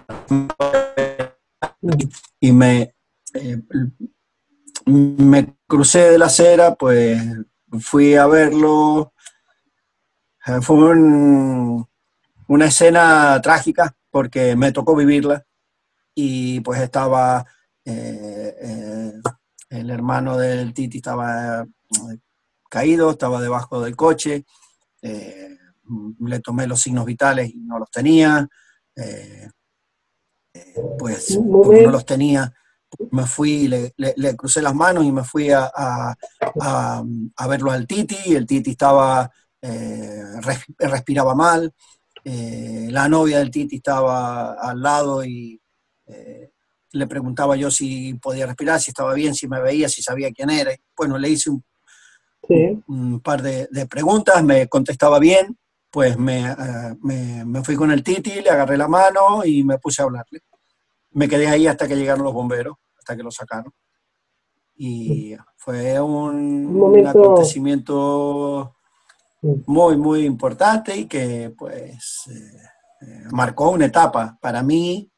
Speaker 2: Y me, eh, me crucé de la acera, pues fui a verlo. Fue un, una escena trágica porque me tocó vivirla y pues estaba eh, eh, el hermano del Titi estaba eh, caído, estaba debajo del coche, eh, le tomé los signos vitales y no los tenía, eh, eh, pues como no los tenía, me fui, le, le, le crucé las manos y me fui a, a, a, a verlo al Titi, y el Titi estaba, eh, respiraba mal, eh, la novia del Titi estaba al lado y eh, le preguntaba yo si podía respirar, si estaba bien, si me veía, si sabía quién era. Bueno, le hice un, sí. un, un par de, de preguntas, me contestaba bien, pues me, uh, me, me fui con el Titi, le agarré la mano y me puse a hablarle. Me quedé ahí hasta que llegaron los bomberos, hasta que lo sacaron. Y fue un, un, momento... un acontecimiento muy, muy importante y que pues eh, eh, marcó una etapa para mí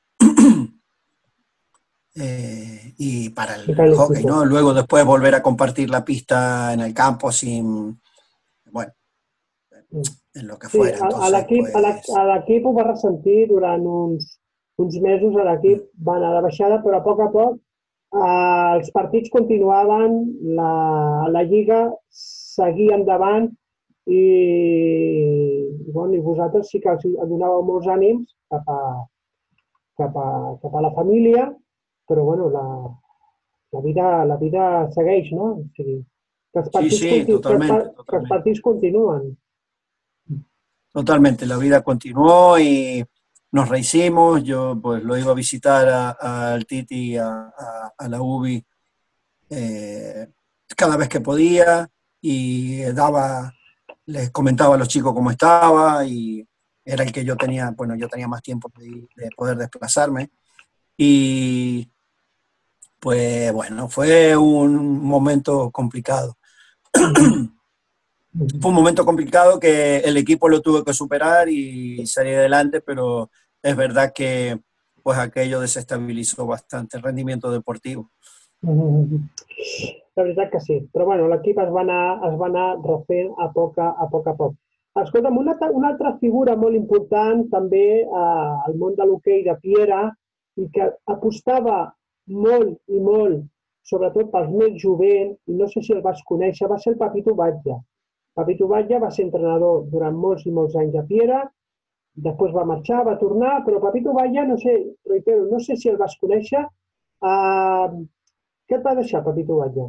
Speaker 2: eh, y para el, el hockey, ¿no? Luego después volver a compartir la pista en el campo sin, bueno, en lo que fuera.
Speaker 1: Sí, a l'equip pues... ho va ressentir durant uns, uns mesos, a l'equip va anar de baixada, però a poc a poc eh, els partits continuaven, la, la Lliga seguia endavant i, bueno, i vosaltres sí que els donàveu molts ànims cap a, cap a, cap a la família, però bueno, la, la, vida, la vida segueix, no? O sigui, que els partits,
Speaker 2: sí, sí,
Speaker 1: continu,
Speaker 2: totalmente,
Speaker 1: que, totalmente. Que els partits continuen.
Speaker 2: Totalmente, la vida continuó y nos rehicimos. Yo pues lo iba a visitar al Titi, a, a, a la U B I, eh, cada vez que podía y daba, les comentaba a los chicos cómo estaba y era el que yo tenía, bueno, yo tenía más tiempo de, de poder desplazarme. Y pues bueno, fue un momento complicado. Fue un momento complicado que el equipo lo tuvo que superar y salir adelante, pero es verdad que pues aquello desestabilizó bastante el rendimiento deportivo.
Speaker 1: La veritat que sí, però bueno, l'equip es, va anar, es va anar refent a poc a, a poc a poc. Escolta'm, una, una altra figura molt important també eh, al món de l'hoquei de Piera i que apostava molt i molt, sobretot pels més jovents, i no sé si el vas conèixer, va ser el Papito Batlle. Papito Batlle va ser entrenador durant molts i molts anys a Piera, després va marxar, va tornar, però Papito Batlle, no sé, reitero, no sé si el vas conèixer. Uh, ¿Qué te ha dejado Papito Batlle?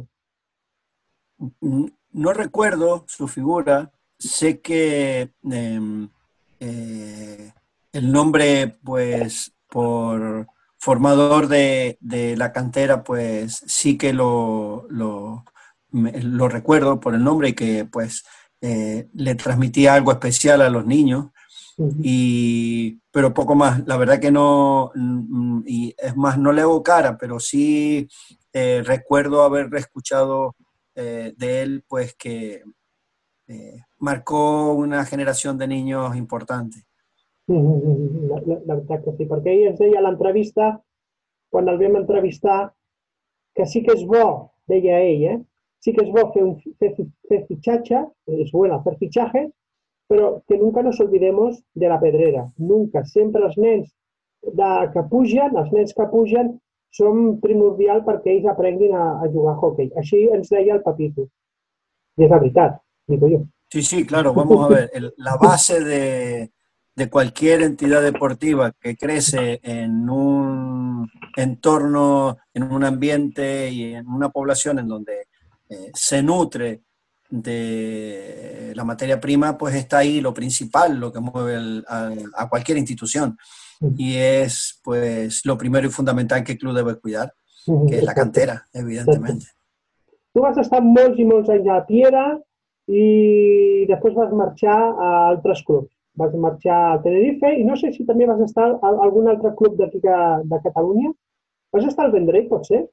Speaker 2: No recuerdo su figura, sé que eh, eh, el nombre, pues, por formador de, de la cantera, pues sí que lo, lo, lo recuerdo por el nombre y que pues eh, le transmitía algo especial a los niños, uh-huh. y, pero poco más, la verdad que no, y es más, no le hago cara, pero sí eh, recuerdo haber escuchado eh, de él, pues que eh, marcó una generación de niños importante.
Speaker 1: La, la, la veritat que sí, perquè ell ens deia a l'entrevista, quan el vam entrevistar, que sí que és bo, deia ell, eh? Sí que és bo fer, un, fer, fer fitxatge, és bueno fer fitxatges, però que nunca nos olvidemos de la pedrera, nunca. Sempre els nens de, que pugen, els nens que pugen, són primordial perquè ells aprenguin a, a jugar a hockey. Així ens deia el Papito. I és la veritat, digo yo.
Speaker 2: Sí, sí, claro, vamos a ver, el, la base de, de cualquier entidad deportiva que crece en un entorno, en un ambiente y en una población en donde eh, se nutre de la materia prima, pues está ahí lo principal, lo que mueve el, a, a cualquier institución. Y es pues lo primero y fundamental que el club debe cuidar, que es la cantera, evidentemente.
Speaker 1: Tu vas estar molts i molts anys a Piera i després vas marxar a altres clubs. Vas marxar a Tenerife i no sé si també vas estar a algun altre club d'aquí de Catalunya. Vas estar al Vendrell, pot ser?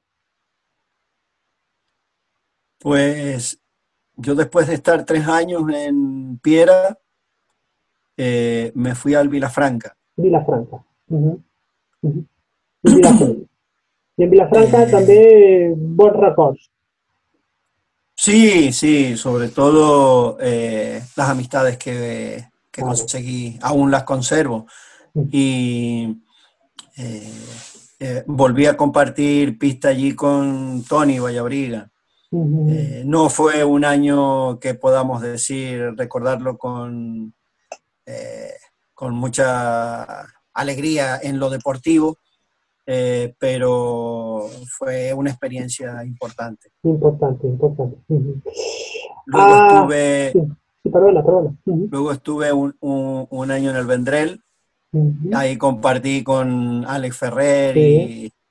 Speaker 2: Pues yo después de estar tres años en Piera, eh, me fui al Vilafranca.
Speaker 1: Vilafranca. Uh-huh. Uh-huh. I, Vilafranca. I en Vilafranca eh... també bons records.
Speaker 2: Sí, sí, sobre todo eh, las amistades que, que claro. conseguí, aún las conservo. Y eh, eh, volví a compartir pista allí con Tony Vallabriga. Uh-huh. eh, no fue un año que podamos decir, recordarlo con, eh, con mucha alegría en lo deportivo, Eh, pero fue una experiencia importante.
Speaker 1: Importante, importante. Uh-huh.
Speaker 2: Luego
Speaker 1: ah,
Speaker 2: estuve,
Speaker 1: sí, sí, perdona, perdona. Uh-huh.
Speaker 2: Luego estuve un, un, un año en el Vendrell, uh-huh. Ahí compartí con Alex Ferrer, sí. Y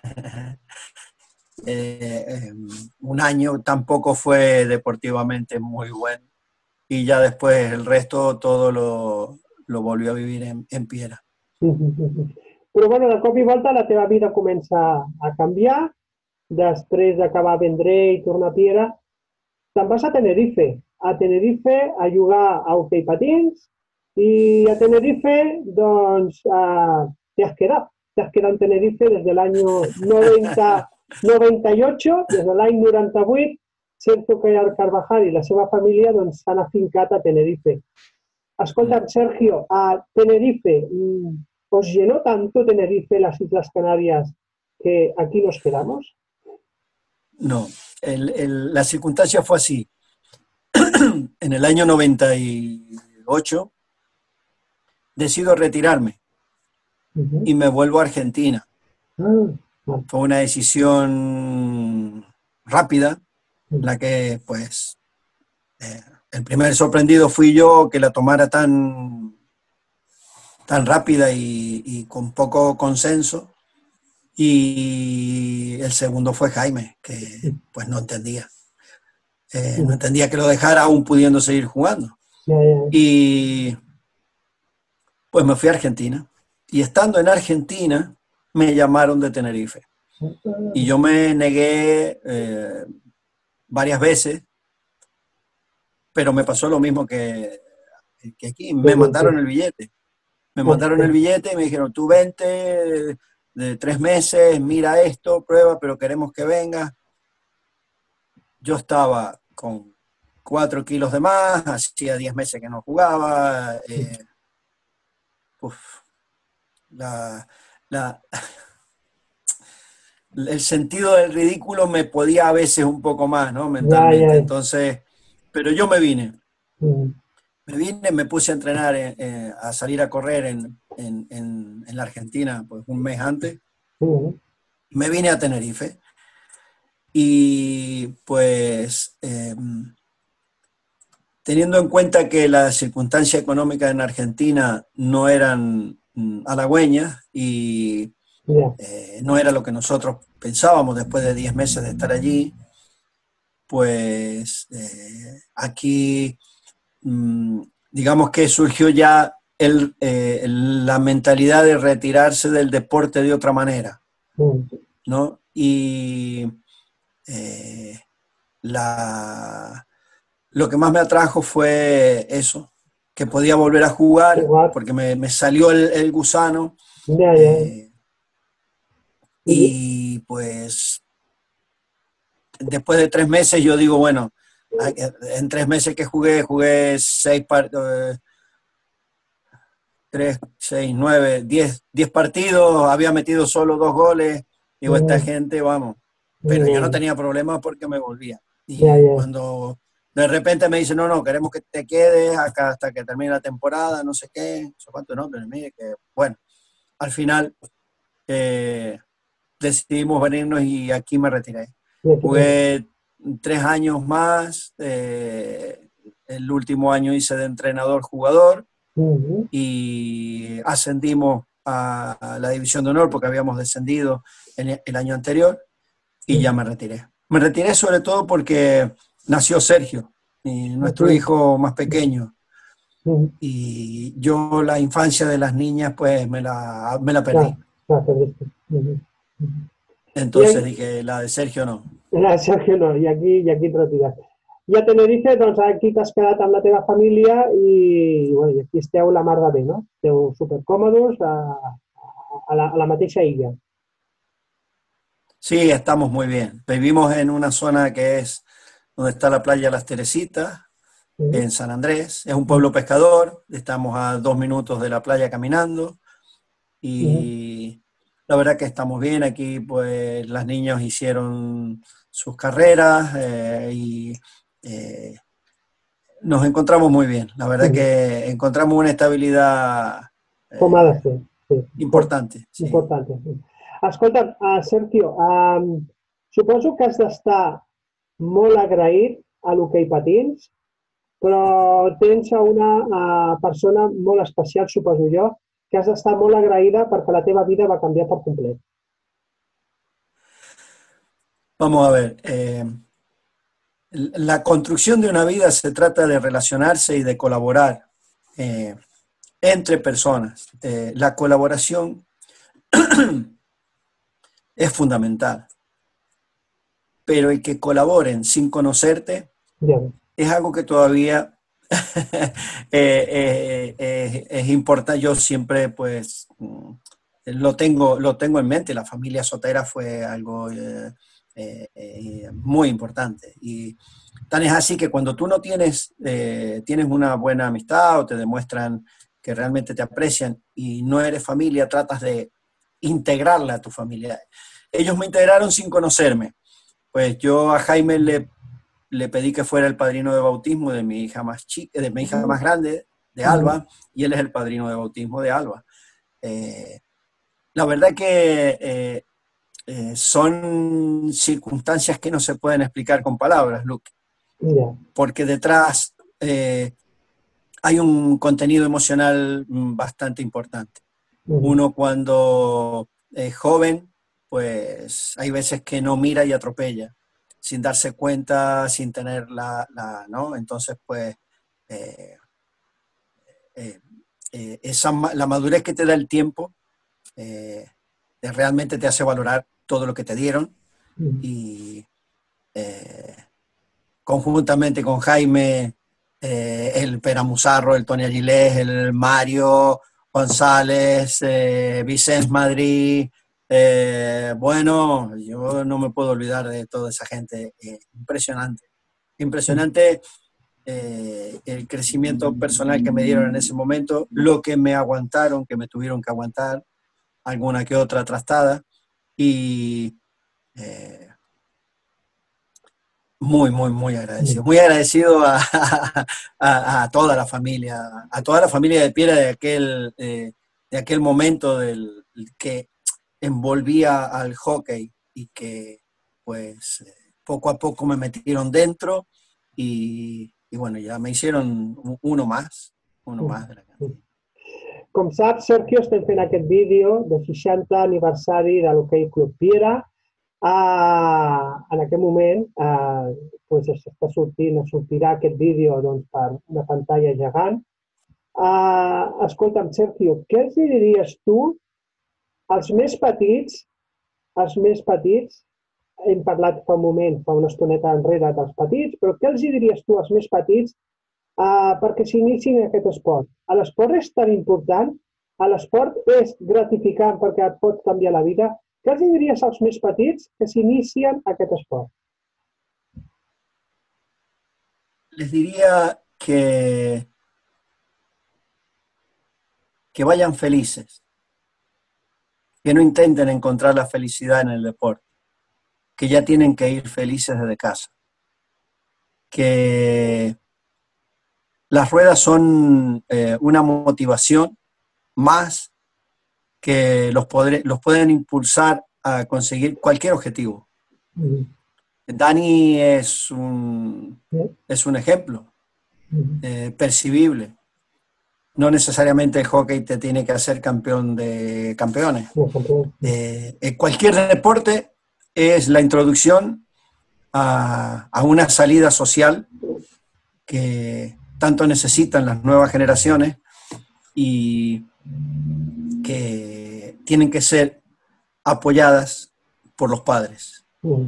Speaker 2: eh, eh, un año tampoco fue deportivamente muy bueno, y ya después el resto todo lo, lo volvió a vivir en, en Piera.
Speaker 1: Uh-huh. Però, bueno, de cop i volta la teva vida comença a canviar, després d'acabar a Vendrell i tornar a Piera, te'n vas a Tenerife, a Tenerife a jugar a hoquei patins i a Tenerife, doncs, eh, te has quedat. Te has quedat en Tenerife des de l'any noventa i ocho, des de l'any noranta-vuit, Sergio Carvajal i la seva família doncs s'han afincat a Tenerife. Escolta, Sergio, a Tenerife... ¿Os llenó tanto Tenerife, las Islas Canarias, que aquí nos quedamos?
Speaker 2: No, el, el, la circunstancia fue así. En el año noventa y ocho decido retirarme uh-huh. y me vuelvo a Argentina. Uh-huh. Fue una decisión rápida, uh-huh. la que, pues, eh, el primer sorprendido fui yo que la tomara tan... tan rápida y, y con poco consenso, y el segundo fue Jaime, que pues no entendía, eh, no entendía que lo dejara aún pudiendo seguir jugando, y pues me fui a Argentina, y estando en Argentina me llamaron de Tenerife, y yo me negué eh, varias veces, pero me pasó lo mismo que, que aquí, me mandaron el billete. Me mandaron el billete y me dijeron, tú vente de, de tres meses, mira esto, prueba, pero queremos que vengas. Yo estaba con cuatro kilos de más, hacía diez meses que no jugaba. Eh, uf, la, la, el sentido del ridículo me podía a veces un poco más, ¿no? Mentalmente. Ya, ya. Entonces, pero yo me vine. Mm. Me vine, me puse a entrenar, eh, eh, a salir a correr en, en, en, en la Argentina pues un mes antes. Uh-huh. Me vine a Tenerife y pues eh, teniendo en cuenta que las circunstancias económicas en Argentina no eran mm, halagüeñas y yeah. eh, no era lo que nosotros pensábamos después de diez meses de estar allí, pues eh, aquí... digamos que surgió ya el, eh, la mentalidad de retirarse del deporte de otra manera, ¿no? Y eh, la, lo que más me atrajo fue eso, que podía volver a jugar, porque me, me salió el, el gusano, yeah, yeah. Eh, y pues después de tres meses yo digo, bueno, en tres meses que jugué, jugué seis partidos, tres, seis, nueve, diez, diez partidos, había metido solo dos goles. Digo, esta gente, vamos. Pero yo no tenía problemas porque me volvía. Y
Speaker 1: Ya, ya.
Speaker 2: cuando de repente me dicen, no, no, queremos que te quedes acá hasta que termine la temporada, no sé qué, no sé cuánto, no, pero mire que, bueno, al final eh, decidimos venirnos y aquí me retiré.
Speaker 1: Y aquí te-
Speaker 2: Jugué tres años más, eh, el último año hice de entrenador-jugador
Speaker 1: Ujú.
Speaker 2: y ascendimos a, a la división de honor porque habíamos descendido en el año anterior y
Speaker 1: Sí.
Speaker 2: ya me retiré. Me retiré sobre todo porque nació Sergio, y nuestro
Speaker 1: Aquí.
Speaker 2: hijo más pequeño,
Speaker 1: Ujú.
Speaker 2: y yo la infancia de las niñas pues me la, me la
Speaker 1: Clar,
Speaker 2: perdí.
Speaker 1: clar, perdiste. Ujú. I,
Speaker 2: Entonces dije, la de Sergio no.
Speaker 1: ah, Sergio, no, i aquí, i aquí et retires. I a Tenerife, doncs aquí t'has quedat amb la teva família i, bueno, i aquí esteu la mar de bé, no? Esteu supercòmodos a, a, la, a la mateixa illa.
Speaker 2: Sí, estamos muy bien. Vivimos en una zona que es donde está la playa Las Teresitas,
Speaker 1: Uh
Speaker 2: en San Andrés. Es un pueblo pescador, estamos a dos minutos de la playa caminando
Speaker 1: -huh.
Speaker 2: y la verdad que estamos bien. Aquí pues las niñas hicieron sus carreras eh, y eh, nos encontramos muy bien. La verdad
Speaker 1: Uh -huh.
Speaker 2: que encontramos una estabilidad
Speaker 1: Com ha de
Speaker 2: eh,
Speaker 1: ser, sí.
Speaker 2: importante, sí.
Speaker 1: Importante, sí. Escolta, uh, Sergio, um, suposo que has d'estar molt agraït a l'hoquei patins, però tens una uh, persona molt especial, suposo jo, que has d'estar molt agraïda perquè la teva vida va canviar per complet.
Speaker 2: Vamos a ver. Eh, la construcción de una vida se trata de relacionarse y de colaborar eh, entre personas. Eh, la colaboración es fundamental, pero el que colaboren sin conocerte
Speaker 1: Ja.
Speaker 2: es algo que todavía eh, eh, eh, es importante. Yo siempre pues lo tengo, lo tengo en mente. La familia Sotera fue algo eh, eh, eh, muy importante. Y tan es así que cuando tú no tienes, eh, tienes una buena amistad o te demuestran que realmente te aprecian y no eres familia, tratas de integrarla a tu familia. Ellos me integraron sin conocerme. Pues yo a Jaime le, le pedí que fuera el padrino de bautismo de mi hija más chica, de mi hija más grande, de Alba, y él es el padrino de bautismo de Alba. Eh, la verdad que eh, eh, son circunstancias que no se pueden explicar con palabras, Luke,
Speaker 1: Ja.
Speaker 2: porque detrás eh, hay un contenido emocional bastante importante. Uno cuando es joven, pues hay veces que no mira y atropella, sin darse cuenta, sin tener la, la ¿no? Entonces, pues, eh, eh, eh, esa, la madurez que te da el tiempo eh, realmente te hace valorar todo lo que te dieron y eh, conjuntamente con Jaime, eh, el Peramuzarro, el Tony Aguilés, el Mario González, eh, Vicente Madrid, eh, bueno, yo no me puedo olvidar de toda esa gente, eh, impresionante, impresionante eh, el crecimiento personal que me dieron en ese momento, lo que me aguantaron, que me tuvieron que aguantar, alguna que otra trastada, y eh, muy, muy, muy agradecido. Muy agradecido a, a, a, toda la familia, a toda la familia de Piera de aquel, eh, de aquel momento del, que envolvía al hockey y que pues poco a poco me metieron dentro y, y bueno, ya me hicieron uno más, uno más de la cantidad.
Speaker 1: Com saps, Sergio, estem fent aquest vídeo de seixanta aniversari de l'Hockey Club Piera. Uh, en aquest moment uh, pues està sortint, sortirà aquest vídeo doncs, per una pantalla gegant. Uh, escolta'm, Sergio, què els diries tu als més petits, als més petits, hem parlat fa un moment, fa una estoneta enrere dels petits, però què els diries tu als més petits Uh, perquè s'inicin en aquest esport? L'esport és tan important, l'esport és gratificant perquè et pot canviar la vida. Què els diries als més petits que s'inicien en aquest esport?
Speaker 2: les diría que, que vayan felices, que no intenten encontrar la felicidad en el deporte, que ya tienen que ir felices desde casa, que las ruedas son eh, una motivación más que los, podré, los pueden impulsar a conseguir cualquier objetivo. Mm. Dani es un, es un ejemplo eh, percibible. No necesariamente el hockey te tiene que hacer campeón de campeones. Eh, en cualquier deporte es la introducción a, a una salida social que tanto necesitan las nuevas generaciones y que tienen que ser apoyadas por los padres,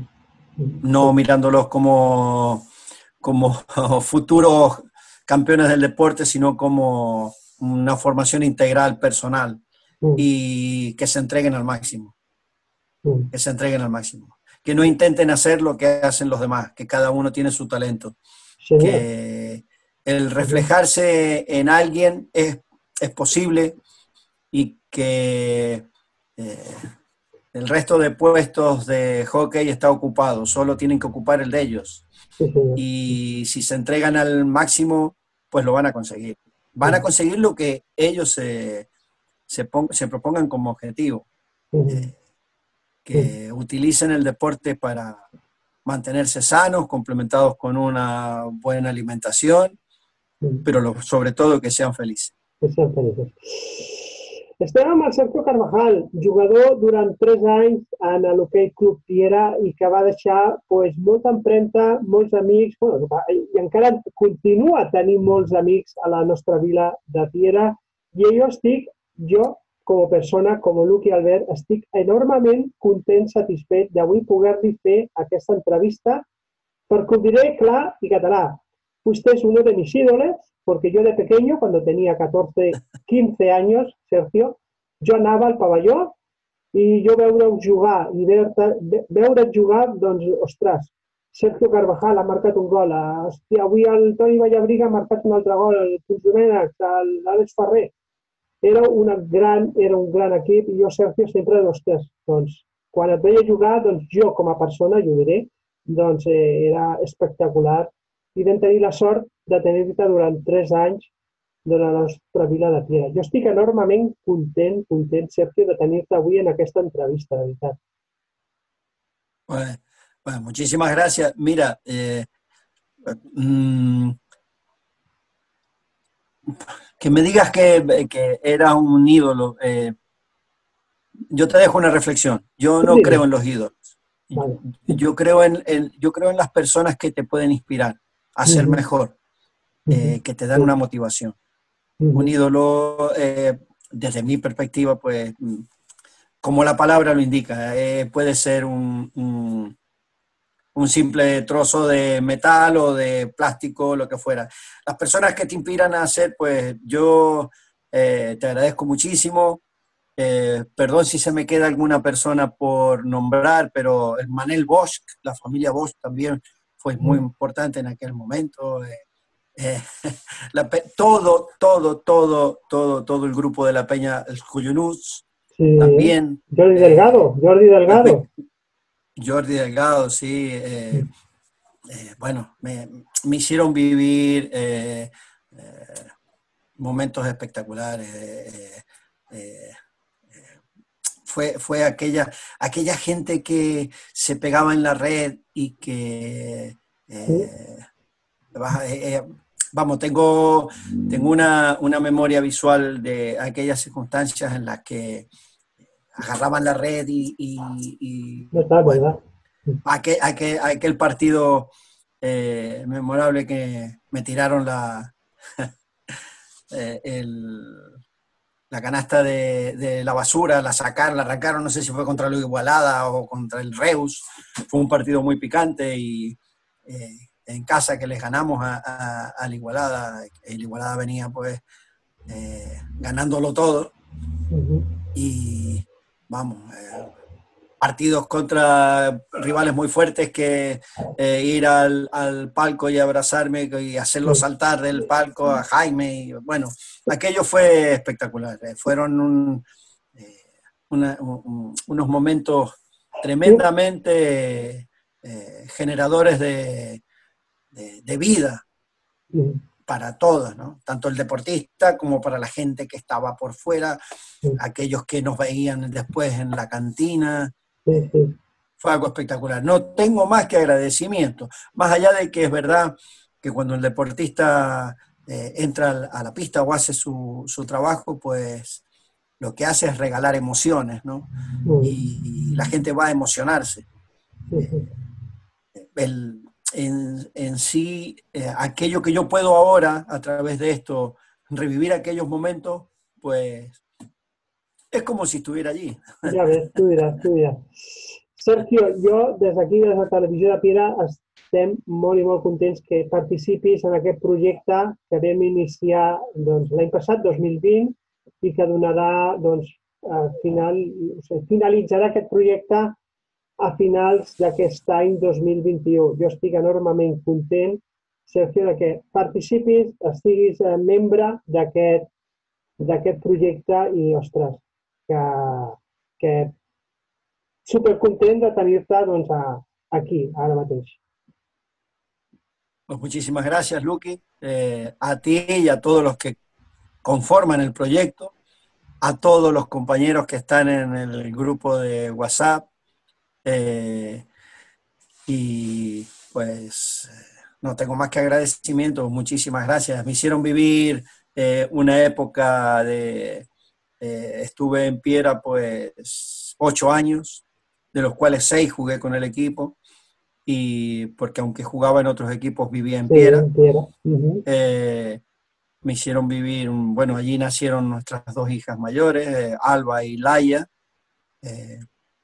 Speaker 2: no mirándolos como, como futuros campeones del deporte, sino como una formación integral personal y que se entreguen al máximo, que se entreguen al máximo, que no intenten hacer lo que hacen los demás, que cada uno tiene su talento, que el reflejarse en alguien es, es posible y que eh, el resto de puestos de hockey está ocupado, solo tienen que ocupar el de ellos. Y si se entregan al máximo, pues lo van a conseguir. Van a conseguir lo que ellos se, se, se propongan como objetivo. Eh, que utilicen el deporte para mantenerse sanos, complementados con una buena alimentación, pero lo, sobre todo que sean felices.
Speaker 1: Que sean felices. Estem amb el Sergio Carvajal, jugador durant tres anys en l'Hockey Club Piera i que va deixar pues, molta empremta, molts amics, bueno, i encara continua tenint molts amics a la nostra vila de Piera. I jo estic, jo com a persona, com a Luc i Albert, estic enormement content, satisfet d'avui poder-li fer aquesta entrevista, perquè ho diré clar i català. Usted es uno de mis ídolos, porque yo de pequeño, cuando tenía catorce, quince años, Sergio, jo anava al pavelló i jo veure-ho jugar i veure't jugar, doncs, ostres, Sergio Carvajal ha marcat un gol, hòstia, avui el Toni Vallabriga ha marcat un altre gol, el Puig Domènech, l'Àlex Ferrer. Era, una gran, era un gran equip i jo, Sergio, sempre, ostres, doncs, quan et veia jugar, doncs jo com a persona, jo diré, doncs eh, era espectacular. I vam tenir la sort de tenir-te durant tres anys de la nostra vila de Piera. Jo estic enormement content, content, Sergio, de tenir-te avui en aquesta entrevista, de veritat.
Speaker 2: Bueno, bueno muchísimas gracias. Mira, eh, mmm, que me digas que, que era un ídolo, eh, yo te dejo una reflexión. Yo no sí, creo en los ídolos. Vale. Yo, creo en, en, yo creo en las personas que te pueden inspirar a ser uh-huh. mejor, eh, que te dan una motivación. Uh-huh. Un ídolo, eh, desde mi perspectiva, pues, como la palabra lo indica, eh, puede ser un, un, un simple trozo de metal o de plástico, lo que fuera. Las personas que te inspiran a hacer, pues, yo eh, te agradezco muchísimo. Eh, perdón si se me queda alguna persona por nombrar, pero el Manel Bosch, la familia Bosch también fue muy importante en aquel momento. Eh, eh, la, todo, todo, todo, todo, todo el grupo de la Peña, el Cuyunús, sí, también.
Speaker 1: Jordi Delgado, eh, Jordi Delgado.
Speaker 2: Jordi Delgado, sí. Eh, eh, bueno, me, me hicieron vivir eh, eh, momentos espectaculares. Eh, eh, Fue, fue aquella, aquella gente que se pegaba en la red y que, eh, eh, vamos, tengo, tengo una, una memoria visual de aquellas circunstancias en las que agarraban la red y, y, y bueno, aquel, aquel, aquel partido eh, memorable que me tiraron la, eh, el... la canasta de, de la basura, la sacaron, la arrancaron, no sé si fue contra el Igualada o contra el Reus. Fue un partido muy picante y eh, en casa que les ganamos a, a, a la Igualada, el Igualada venía pues eh, ganándolo todo. Uh-huh. Y vamos, eh, partidos contra rivales muy fuertes que eh, ir al, al palco y abrazarme y hacerlo saltar del palco a Jaime. Y, bueno, aquello fue espectacular. Eh, fueron un, eh, una, un, unos momentos tremendamente eh, generadores de, de, de vida para todos, ¿no? Tanto el deportista como para la gente que estaba por fuera, aquellos que nos veían después en la cantina.
Speaker 1: Sí, sí.
Speaker 2: Fue algo espectacular. No tengo más que agradecimiento, más allá de que es verdad que cuando el deportista eh, entra a la pista o hace su, su trabajo, pues lo que hace es regalar emociones, ¿no? Y, y la gente va a emocionarse. Eh, el, en, en sí, eh, aquello que yo puedo ahora, a través de esto, revivir aquellos momentos, pues es como si estuviera allí.
Speaker 1: Ja ves, tu diràs, tu diràs. Sergio, jo des d'aquí, des de la Televisió de Piera, estem molt i molt contents que participis en aquest projecte que vam iniciar doncs, l'any passat, dos mil vint, i que donarà, doncs, a final, o sigui, finalitzarà aquest projecte a finals d'aquest any dos mil vint-i-u. Jo estic enormement content, Sergio, de que participis, estiguis membre d'aquest d'aquest projecte i, ostres, que, que supercontent de tenir-te doncs, a, aquí, ara mateix.
Speaker 2: Pues muchísimas gracias, Luqui, eh, a ti y a todos los que conforman el proyecto, a todos los compañeros que están en el grupo de WhatsApp, eh, y pues no tengo más que agradecimiento, muchísimas gracias. Me hicieron vivir eh, una época de... Eh, estuve en Piera pues ocho años, de los cuales seis jugué con el equipo, y porque aunque jugaba en otros equipos vivía en Piera.
Speaker 1: Sí, en Piera. Uh-huh.
Speaker 2: eh, me hicieron vivir, un, bueno, allí nacieron nuestras dos hijas mayores, eh, Alba y Laia. Eh,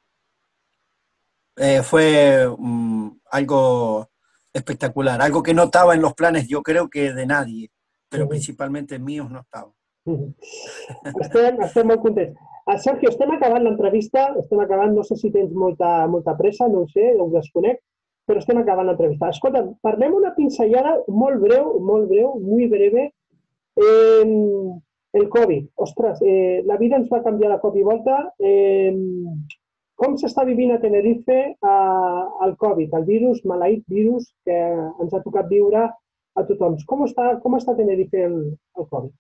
Speaker 2: eh, fue um, algo espectacular, algo que no estaba en los planes, yo creo que de nadie, pero uh-huh. principalmente míos no estaba.
Speaker 1: Uh-huh. Estem, estem molt contents. Uh, Sergio, estem acabant l'entrevista, estem acabant, no sé si tens molta, molta pressa, no ho sé, ho desconec, però estem acabant l'entrevista. Escolta, parlem una pinzellada molt breu, molt breu, muy breve. Eh, el Covid, ostres, eh, la vida ens va canviar de cop i volta. Eh, com s'està vivint a Tenerife eh, el Covid, el virus, maleït virus que ens ha tocat viure a tothom? Com està, com està Tenerife el, el Covid?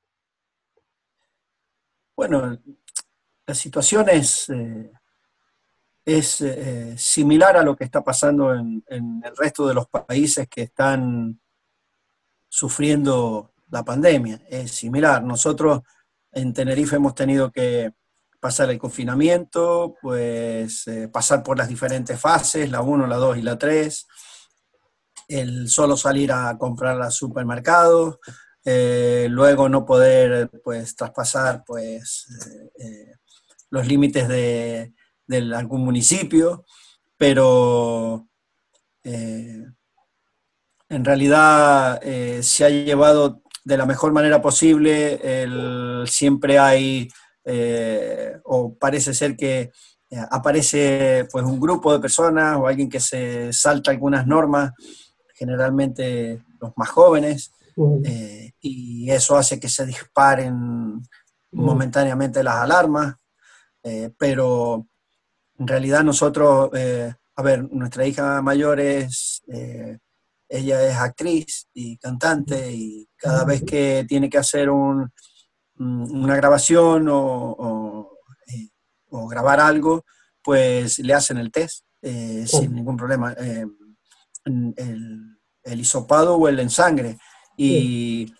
Speaker 2: Bueno, la situación es, eh, es eh, similar a lo que está pasando en, en el resto de los países que están sufriendo la pandemia. Es similar. Nosotros en Tenerife hemos tenido que pasar el confinamiento, pues eh, pasar por las diferentes fases, la uno, la dos y la tres, el solo salir a comprar al supermercado, eh, luego no poder pues traspasar pues eh, eh, los límites de, de algún municipio, pero eh, en realidad eh, se ha llevado de la mejor manera posible. El, siempre hay, eh, o parece ser que eh, aparece pues un grupo de personas o alguien que se salta algunas normas, generalmente los más jóvenes, eh, y eso hace que se disparen momentáneamente las alarmas, eh, pero en realidad nosotros, eh, a ver, nuestra hija mayor es... Eh, ella es actriz y cantante, y cada vez que tiene que hacer un, una grabación o, o, eh, o grabar algo, pues le hacen el test eh, sí. sin ningún problema, eh, el, el hisopado o el ensangre. Y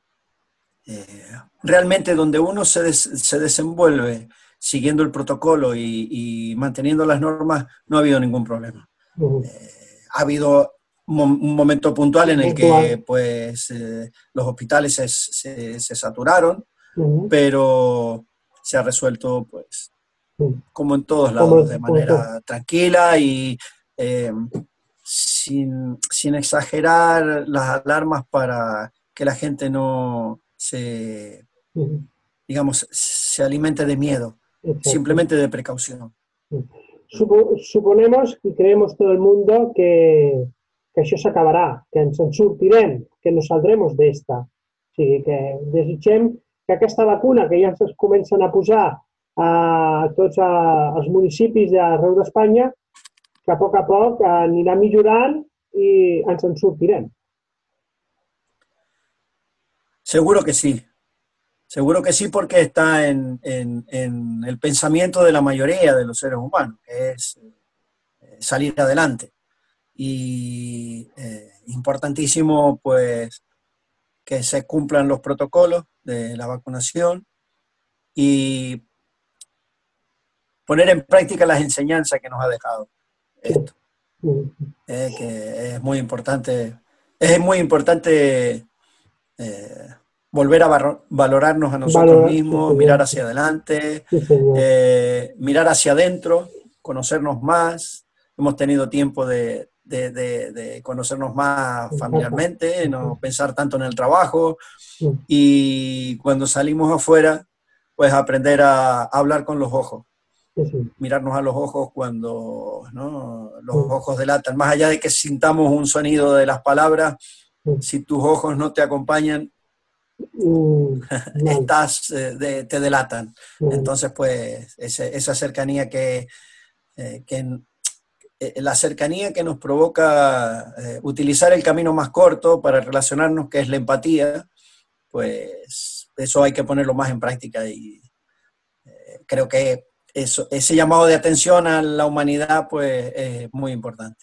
Speaker 2: eh, realmente donde uno se, des, se desenvuelve siguiendo el protocolo y, y manteniendo las normas, no ha habido ningún problema. Eh, ha habido un momento puntual en el que pues eh, los hospitales se, se, se saturaron, uh-huh. pero se ha resuelto pues uh-huh. como en todos lados, de manera uh-huh. tranquila y eh, sin, sin exagerar las alarmas para que la gente no se, uh-huh. digamos, se alimente de miedo, uh-huh. simplemente de precaución.
Speaker 1: Uh-huh. Supo, suponemos y creemos todo el mundo que, que això s'acabarà, que ens en sortirem, que nos saldremos d'esta. O sigui, que desitgem que aquesta vacuna, que ja es comencen a posar a tots a, els municipis d'arreu d'Espanya, que a poc a poc anirà millorant i ens en sortirem.
Speaker 2: Seguro que sí. Seguro que sí, porque está en, en, en el pensamiento de la mayoría de los seres humanos, que es eh, salir adelante. Y eh, importantísimo, pues, que se cumplan los protocolos de la vacunación y poner en práctica las enseñanzas que nos ha dejado esto. Eh, que es muy importante, es muy importante eh, volver a valorarnos a nosotros Valor, mismos, sí, mirar hacia adelante, sí, eh, mirar hacia adentro, conocernos más. Hemos tenido tiempo de, de, de, de conocernos más familiarmente, no pensar tanto en el trabajo, y cuando salimos afuera, pues aprender a, a hablar con los ojos. Sí, sí. Mirarnos a los ojos cuando, ¿no?, los sí. ojos delatan. Más allá de que sintamos un sonido de las palabras, sí. si tus ojos no te acompañan, Mm, estás, eh, de, te delatan. Mm. Entonces, pues, ese, esa cercanía que, eh, que eh, la cercanía que nos provoca eh, utilizar el camino más corto para relacionarnos, que es la empatía, pues eso hay que ponerlo más en práctica, y eh, creo que eso, ese llamado de atención a la humanidad, pues, es muy importante.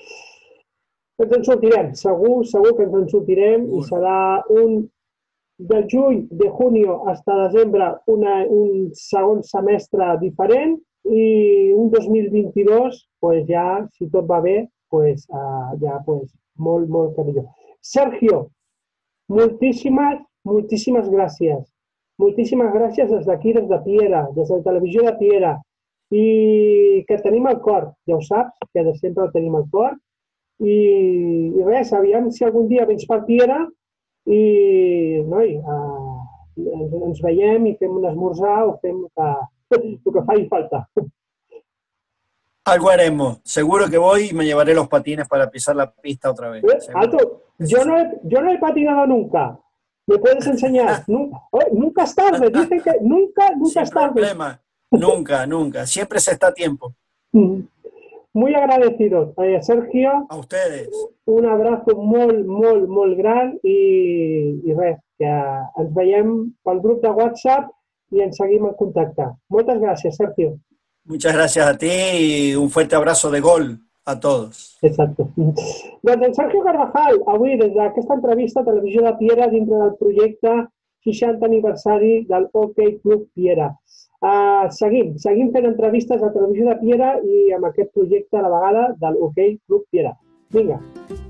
Speaker 1: Ens en sortirem, segur, segur que ens en sortirem, i serà un del juny, de junio hasta desembre, una, un segon semestre diferent, i un dos mil vint-i-dos, pues ja, si tot va bé, pues, uh, ja pues, molt, molt que millor. Sergio, moltíssimes, moltíssimes gràcies. Moltíssimes gràcies des d'aquí, des de Piera, des de la televisió de Piera, i que tenim el cor, ja ho saps, que de sempre el tenim al cor, i, i res, aviam si algun dia vens per Piera, i noi, uh, ens, ens veiem i fem un esmorzar o fem el que, el que faci falta.
Speaker 2: Algo haremos. Seguro que voy y me llevaré los patines para pisar la pista otra vez.
Speaker 1: ¿Eh? Alto, yo no, he, yo no he patinado nunca. ¿Me puedes enseñar? nunca, oh, nunca es tarde. Dicen que nunca, nunca es tarde.
Speaker 2: Problema. Nunca, nunca. Siempre se está a tiempo.
Speaker 1: Muy agradecido, eh, Sergio.
Speaker 2: A ustedes.
Speaker 1: Un abrazo molt, molt, molt gran i, i res, que ens veiem pel grup de WhatsApp i ens seguim en contacte. Moltes gràcies, Sergio.
Speaker 2: Muchas gracias a ti y un fuerte abrazo de gol a todos.
Speaker 1: Exacto. Doncs en Sergio Carvajal, avui des d'aquesta entrevista a Televisió de Piera dintre del projecte seixanta aniversari del Hockey Club Piera. Uh, seguim, seguim fent entrevistes a Televisió de Piera i amb aquest projecte a la vegada del Hockey Club Piera. Vinga.